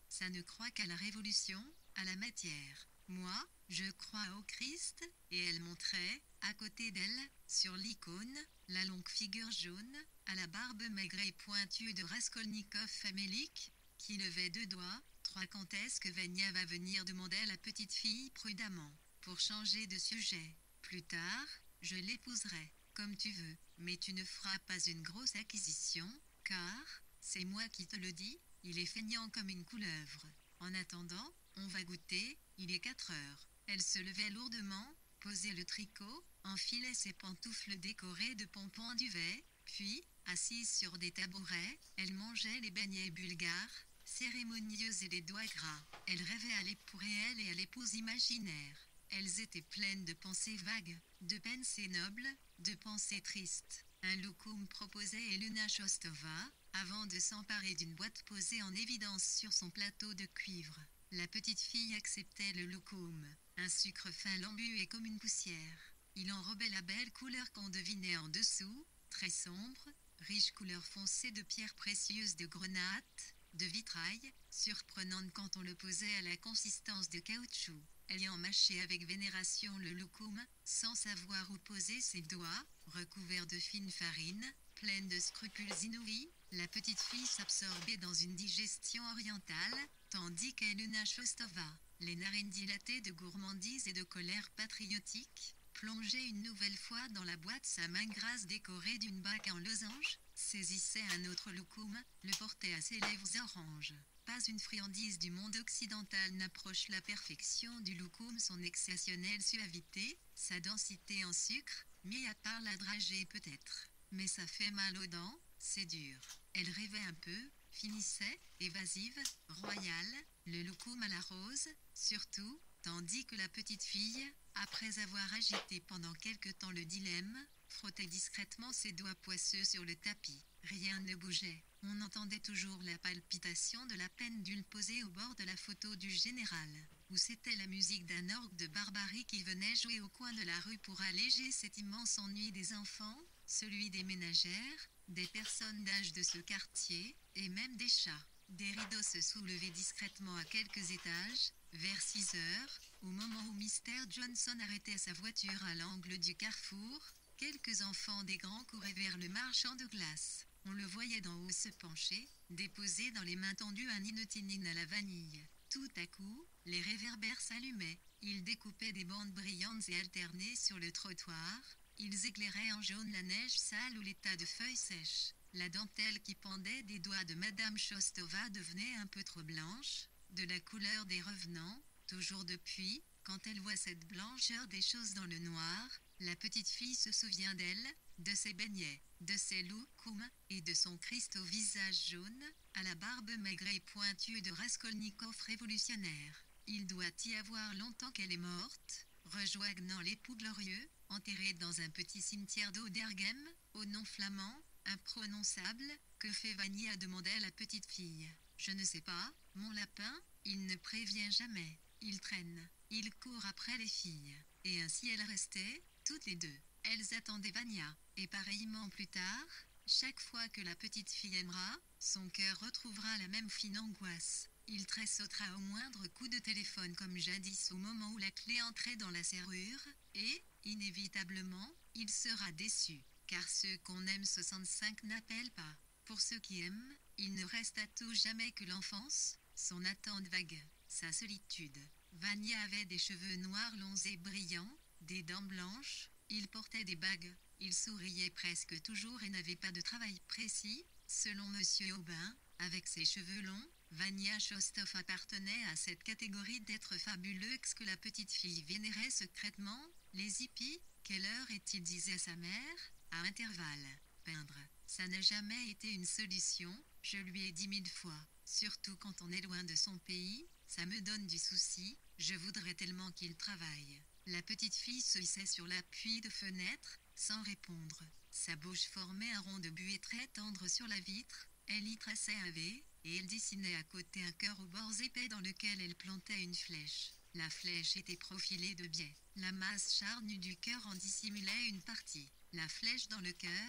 ça ne croit qu'à la révolution, à la matière. Moi, je crois au Christ, et elle montrait, à côté d'elle, sur l'icône, la longue figure jaune, à la barbe maigre et pointue de Raskolnikov famélique, qui levait 2 doigts. 3 quand est-ce que Vania va venir demandait la petite fille prudemment, pour changer de sujet. Plus tard, je l'épouserai, comme tu veux, mais tu ne feras pas une grosse acquisition, car, c'est moi qui te le dis, il est feignant comme une couleuvre. En attendant, on va goûter, il est 4 heures. Elle se levait lourdement, posait le tricot, enfilait ses pantoufles décorées de pompons à duvet, puis, assise sur des tabourets, elle mangeait les beignets bulgares, cérémonieuse et les doigts gras. Elle rêvait à l'époux réel et à l'épouse imaginaire. Elles étaient pleines de pensées vagues, de pensées nobles, de pensées tristes. Un loukoum proposait Elena Chostova, avant de s'emparer d'une boîte posée en évidence sur son plateau de cuivre. La petite fille acceptait le loukoum, un sucre fin lambué comme une poussière. Il enrobait la belle couleur qu'on devinait en dessous, très sombre, riche couleur foncée de pierres précieuses de grenate, de vitrail, surprenante quand on le posait à la consistance de caoutchouc. Ayant mâché avec vénération le loukoum, sans savoir où poser ses doigts, recouverts de fine farine, pleine de scrupules inouïs, la petite fille s'absorbait dans une digestion orientale, tandis qu'Elena Chostova, les narines dilatées de gourmandise et de colère patriotique, plongeait une nouvelle fois dans la boîte sa main grasse décorée d'une bague en losange, saisissait un autre loukoum, le portait à ses lèvres oranges. Pas une friandise du monde occidental n'approche la perfection du loukoum, son exceptionnelle suavité, sa densité en sucre, mis à part la dragée peut-être. Mais ça fait mal aux dents, c'est dur. Elle rêvait un peu, finissait, évasive, royale, le loukoum à la rose, surtout, tandis que la petite fille, après avoir agité pendant quelque temps le dilemme, frottait discrètement ses doigts poisseux sur le tapis. Rien ne bougeait. On entendait toujours la palpitation de la pendule posée au bord de la photo du général. Ou c'était la musique d'un orgue de barbarie qui venait jouer au coin de la rue pour alléger cet immense ennui des enfants, celui des ménagères, des personnes d'âge de ce quartier, et même des chats. Des rideaux se soulevaient discrètement à quelques étages, vers 6 heures, au moment où Mr. Johnson arrêtait sa voiture à l'angle du carrefour. Quelques enfants des grands couraient vers le marchand de glace. On le voyait d'en haut se pencher, déposer dans les mains tendues un inotinine à la vanille. Tout à coup, les réverbères s'allumaient. Ils découpaient des bandes brillantes et alternées sur le trottoir. Ils éclairaient en jaune la neige sale ou les tas de feuilles sèches. La dentelle qui pendait des doigts de Madame Chostova devenait un peu trop blanche, de la couleur des revenants. Toujours depuis, quand elle voit cette blancheur des choses dans le noir, la petite fille se souvient d'elle, de ses beignets, de ses loukoums, et de son Christ au visage jaune, à la barbe maigre et pointue de Raskolnikov révolutionnaire. Il doit y avoir longtemps qu'elle est morte, rejoignant l'époux glorieux, enterré dans un petit cimetière d'Auderghem, au nom flamand, imprononçable. Que fait Vania demandait la petite fille. Je ne sais pas, mon lapin, il ne prévient jamais. Il traîne, il court après les filles. Et ainsi elles restaient, toutes les deux. Elles attendaient Vania, et pareillement plus tard, chaque fois que la petite fille aimera, son cœur retrouvera la même fine angoisse. Il tressautera au moindre coup de téléphone comme jadis au moment où la clé entrait dans la serrure, et, inévitablement, il sera déçu, car ceux qu'on aime 65 n'appellent pas. Pour ceux qui aiment, il ne reste à tout jamais que l'enfance, son attente vague, sa solitude. Vania avait des cheveux noirs longs et brillants, des dents blanches, il portait des bagues, il souriait presque toujours et n'avait pas de travail précis, selon Monsieur Aubin, avec ses cheveux longs. Vania Chostov appartenait à cette catégorie d'êtres fabuleux que la petite fille vénérait secrètement, les hippies. Quelle heure est-il, disait sa mère, à intervalles. Peindre, ça n'a jamais été une solution, je lui ai dit 1000 fois, surtout quand on est loin de son pays, ça me donne du souci, je voudrais tellement qu'il travaille. La petite fille se hissait sur l'appui de fenêtre, sans répondre. Sa bouche formait un rond de buée très tendre sur la vitre, elle y traçait un V, et elle dessinait à côté un cœur aux bords épais dans lequel elle plantait une flèche. La flèche était profilée de biais. La masse charnue du cœur en dissimulait une partie. La flèche dans le cœur,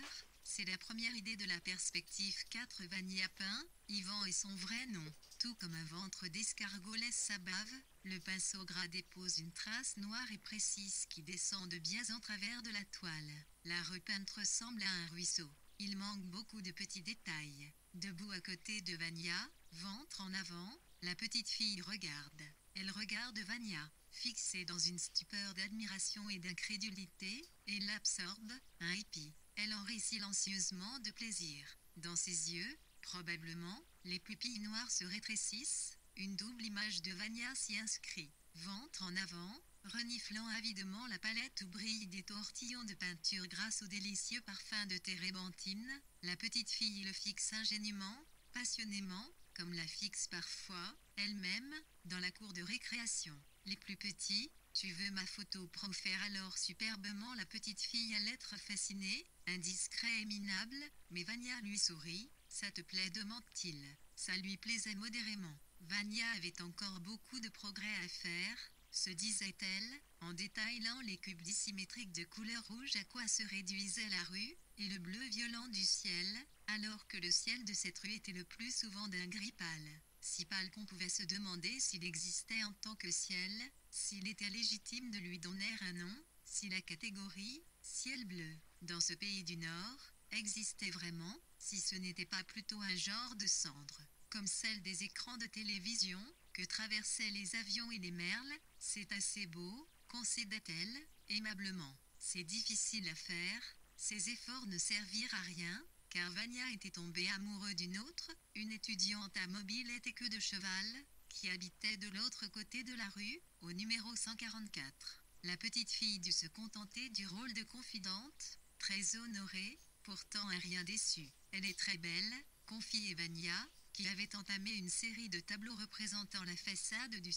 C'est la première idée de la perspective 4 Vania peint, Yvan est son vrai nom. Tout comme un ventre d'escargot laisse sa bave, le pinceau gras dépose une trace noire et précise qui descend de biais en travers de la toile. La rue peinte ressemble à un ruisseau. Il manque beaucoup de petits détails. Debout à côté de Vania, ventre en avant, la petite fille regarde. Elle regarde Vania, fixée dans une stupeur d'admiration et d'incrédulité, et l'absorbe, un hippie. Elle en rit silencieusement de plaisir. Dans ses yeux, probablement, les pupilles noires se rétrécissent, une double image de Vania s'y inscrit. Ventre en avant, reniflant avidement la palette où brillent des tortillons de peinture grâce au délicieux parfum de térébenthine, la petite fille le fixe ingénument, passionnément, comme la fixe parfois, elle-même, dans la cour de récréation. Les plus petits, tu veux ma photo, profère alors superbement la petite fille à l'être fascinée, indiscret et minable, mais Vania lui sourit. Ça te plaît, demande-t-il. Ça lui plaisait modérément. Vania avait encore beaucoup de progrès à faire, se disait-elle, en détaillant les cubes dissymétriques de couleur rouge à quoi se réduisait la rue, et le bleu violent du ciel, alors que le ciel de cette rue était le plus souvent d'un gris pâle. Si pâle qu'on pouvait se demander s'il existait en tant que ciel, s'il était légitime de lui donner un nom, si la catégorie « ciel bleu » dans ce pays du Nord existait vraiment, si ce n'était pas plutôt un genre de cendre, comme celle des écrans de télévision, que traversaient les avions et les merles. C'est assez beau, concédait-elle, aimablement. C'est difficile à faire, ces efforts ne servirent à rien, car Vania était tombée amoureuse d'une autre, une étudiante à mobilette et queue de cheval, qui habitait de l'autre côté de la rue, au numéro 144. La petite fille dut se contenter du rôle de confidente, très honorée, pourtant un rien déçue. Elle est très belle, confiait Vania, qui avait entamé une série de tableaux représentant la façade du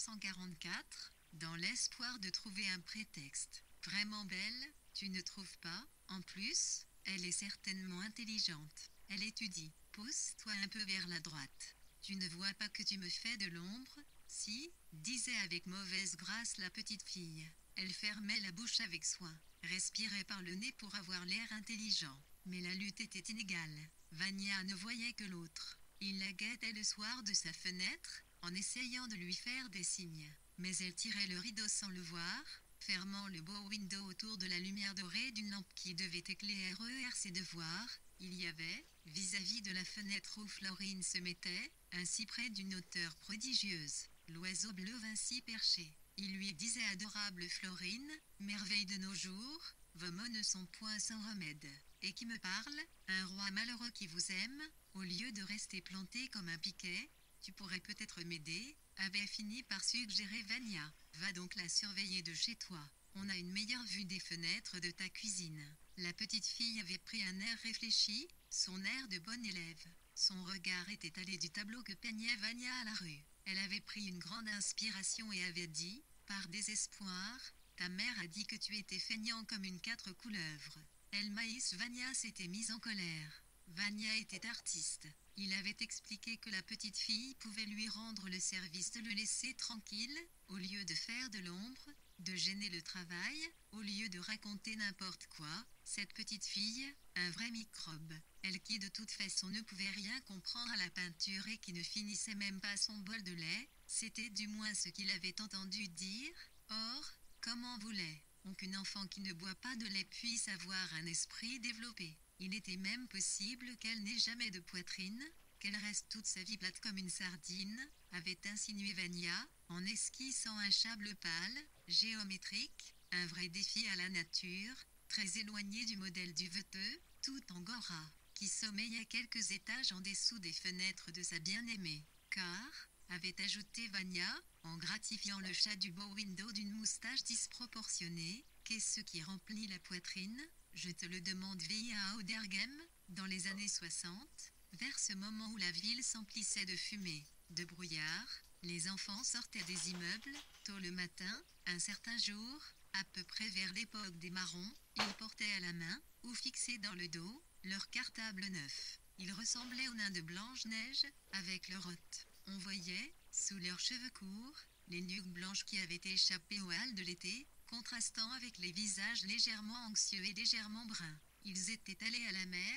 144, dans l'espoir de trouver un prétexte. Vraiment belle, tu ne trouves pas? En plus, elle est certainement intelligente. Elle étudie. Pousse-toi un peu vers la droite. Tu ne vois pas que tu me fais de l'ombre? Si, disait avec mauvaise grâce la petite fille. Elle fermait la bouche avec soin, respirait par le nez pour avoir l'air intelligent. Mais la lutte était inégale. Vania ne voyait que l'autre. Il la guettait le soir de sa fenêtre, en essayant de lui faire des signes. Mais elle tirait le rideau sans le voir, fermant le beau window autour de la lumière dorée d'une lampe qui devait éclairer ses devoirs. Il y avait, vis-à-vis de la fenêtre où Florine se mettait, un cyprès d'une hauteur prodigieuse, l'oiseau bleu ainsi perché. Il lui disait: adorable Florine, merveille de nos jours, vos mots ne sont point sans remède. Et qui me parle? Un roi malheureux qui vous aime, au lieu de rester planté comme un piquet, tu pourrais peut-être m'aider, avait fini par suggérer Vania. Va donc la surveiller de chez toi. On a une meilleure vue des fenêtres de ta cuisine. La petite fille avait pris un air réfléchi, son air de bonne élève. Son regard était allé du tableau que peignait Vania à la rue. Elle avait pris une grande inspiration et avait dit, par désespoir, ta mère a dit que tu étais feignant comme une 4 couleuvres. Elle maïs Vania s'était mise en colère. Vania était artiste. Il avait expliqué que la petite fille pouvait lui rendre le service de le laisser tranquille, au lieu de faire de l'ombre, de gêner le travail, au lieu de raconter n'importe quoi. Cette petite fille, un vrai microbe. Elle qui de toute façon ne pouvait rien comprendre à la peinture et qui ne finissait même pas son bol de lait, c'était du moins ce qu'il avait entendu dire. Or, comment voulait-on qu'une enfant qui ne boit pas de lait puisse avoir un esprit développé? Il était même possible qu'elle n'ait jamais de poitrine, qu'elle reste toute sa vie plate comme une sardine, avait insinué Vania, en esquissant un châble pâle, géométrique, un vrai défi à la nature, très éloigné du modèle du veteux, tout angora, qui sommeillait quelques étages en dessous des fenêtres de sa bien-aimée. Car, avait ajouté Vania, en gratifiant le chat du beau window d'une moustache disproportionnée, qu'est-ce qui remplit la poitrine? Je te le demande via Auderghem, dans les années 60, vers ce moment où la ville s'emplissait de fumée, de brouillard, les enfants sortaient des immeubles, tôt le matin, un certain jour, à peu près vers l'époque des marrons, ils portaient à la main, ou fixés dans le dos, leur cartable neuf. Ils ressemblaient aux nains de Blanche-Neige, avec leur hôte. On voyait, sous leurs cheveux courts, les nuques blanches qui avaient échappé aux halles de l'été, contrastant avec les visages légèrement anxieux et légèrement bruns. Ils étaient allés à la mer,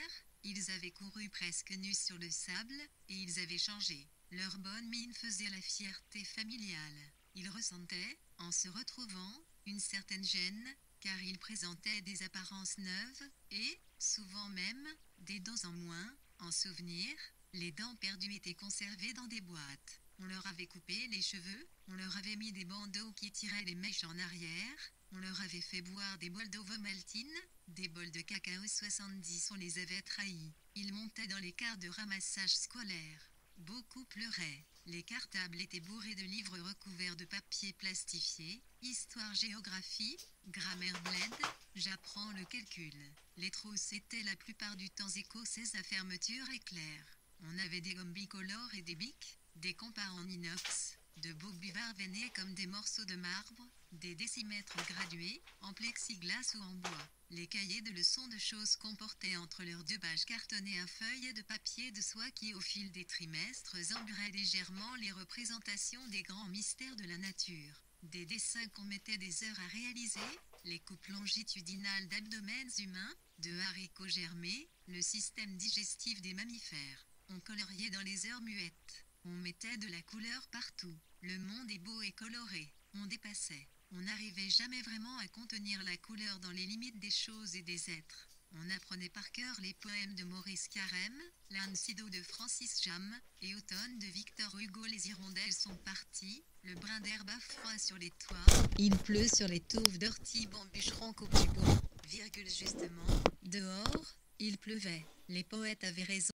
Ils avaient couru presque nus sur le sable, et ils avaient changé. Leur bonne mine faisait la fierté familiale. Ils ressentaient, en se retrouvant, une certaine gêne, car ils présentaient des apparences neuves, et, souvent même, des dents en moins. En souvenir, les dents perdues étaient conservées dans des boîtes. On leur avait coupé les cheveux, on leur avait mis des bandeaux qui tiraient les mèches en arrière, on leur avait fait boire des bols d'Ovomaltine, des bols de cacao 70, on les avait trahis. Ils montaient dans les cars de ramassage scolaire. Beaucoup pleuraient. Les cartables étaient bourrés de livres recouverts de papier plastifié, histoire-géographie, grammaire bled, j'apprends le calcul. Les trousses étaient la plupart du temps écossaises à fermeture éclair. On avait des gommes bicolores et des bics, des compas en inox, de beaux buvards veinés comme des morceaux de marbre, des décimètres gradués, en plexiglas ou en bois. Les cahiers de leçons de choses comportaient entre leurs deux pages cartonnées un feuillet de papier de soie qui, au fil des trimestres, embruait légèrement les représentations des grands mystères de la nature. Des dessins qu'on mettait des heures à réaliser, les coupes longitudinales d'abdomens humains, de haricots germés, le système digestif des mammifères. On coloriait dans les heures muettes. On mettait de la couleur partout. Le monde est beau et coloré. On dépassait. On n'arrivait jamais vraiment à contenir la couleur dans les limites des choses et des êtres. On apprenait par cœur les poèmes de Maurice Carême, l'Ancido de Francis Jam, et Automne de Victor Hugo. Les hirondelles sont parties, le brin d'herbe a froid sur les toits. Il pleut sur les touffes d'ortie, bon bûcheron coupe du bois. Virgule justement, dehors, il pleuvait. Les poètes avaient raison.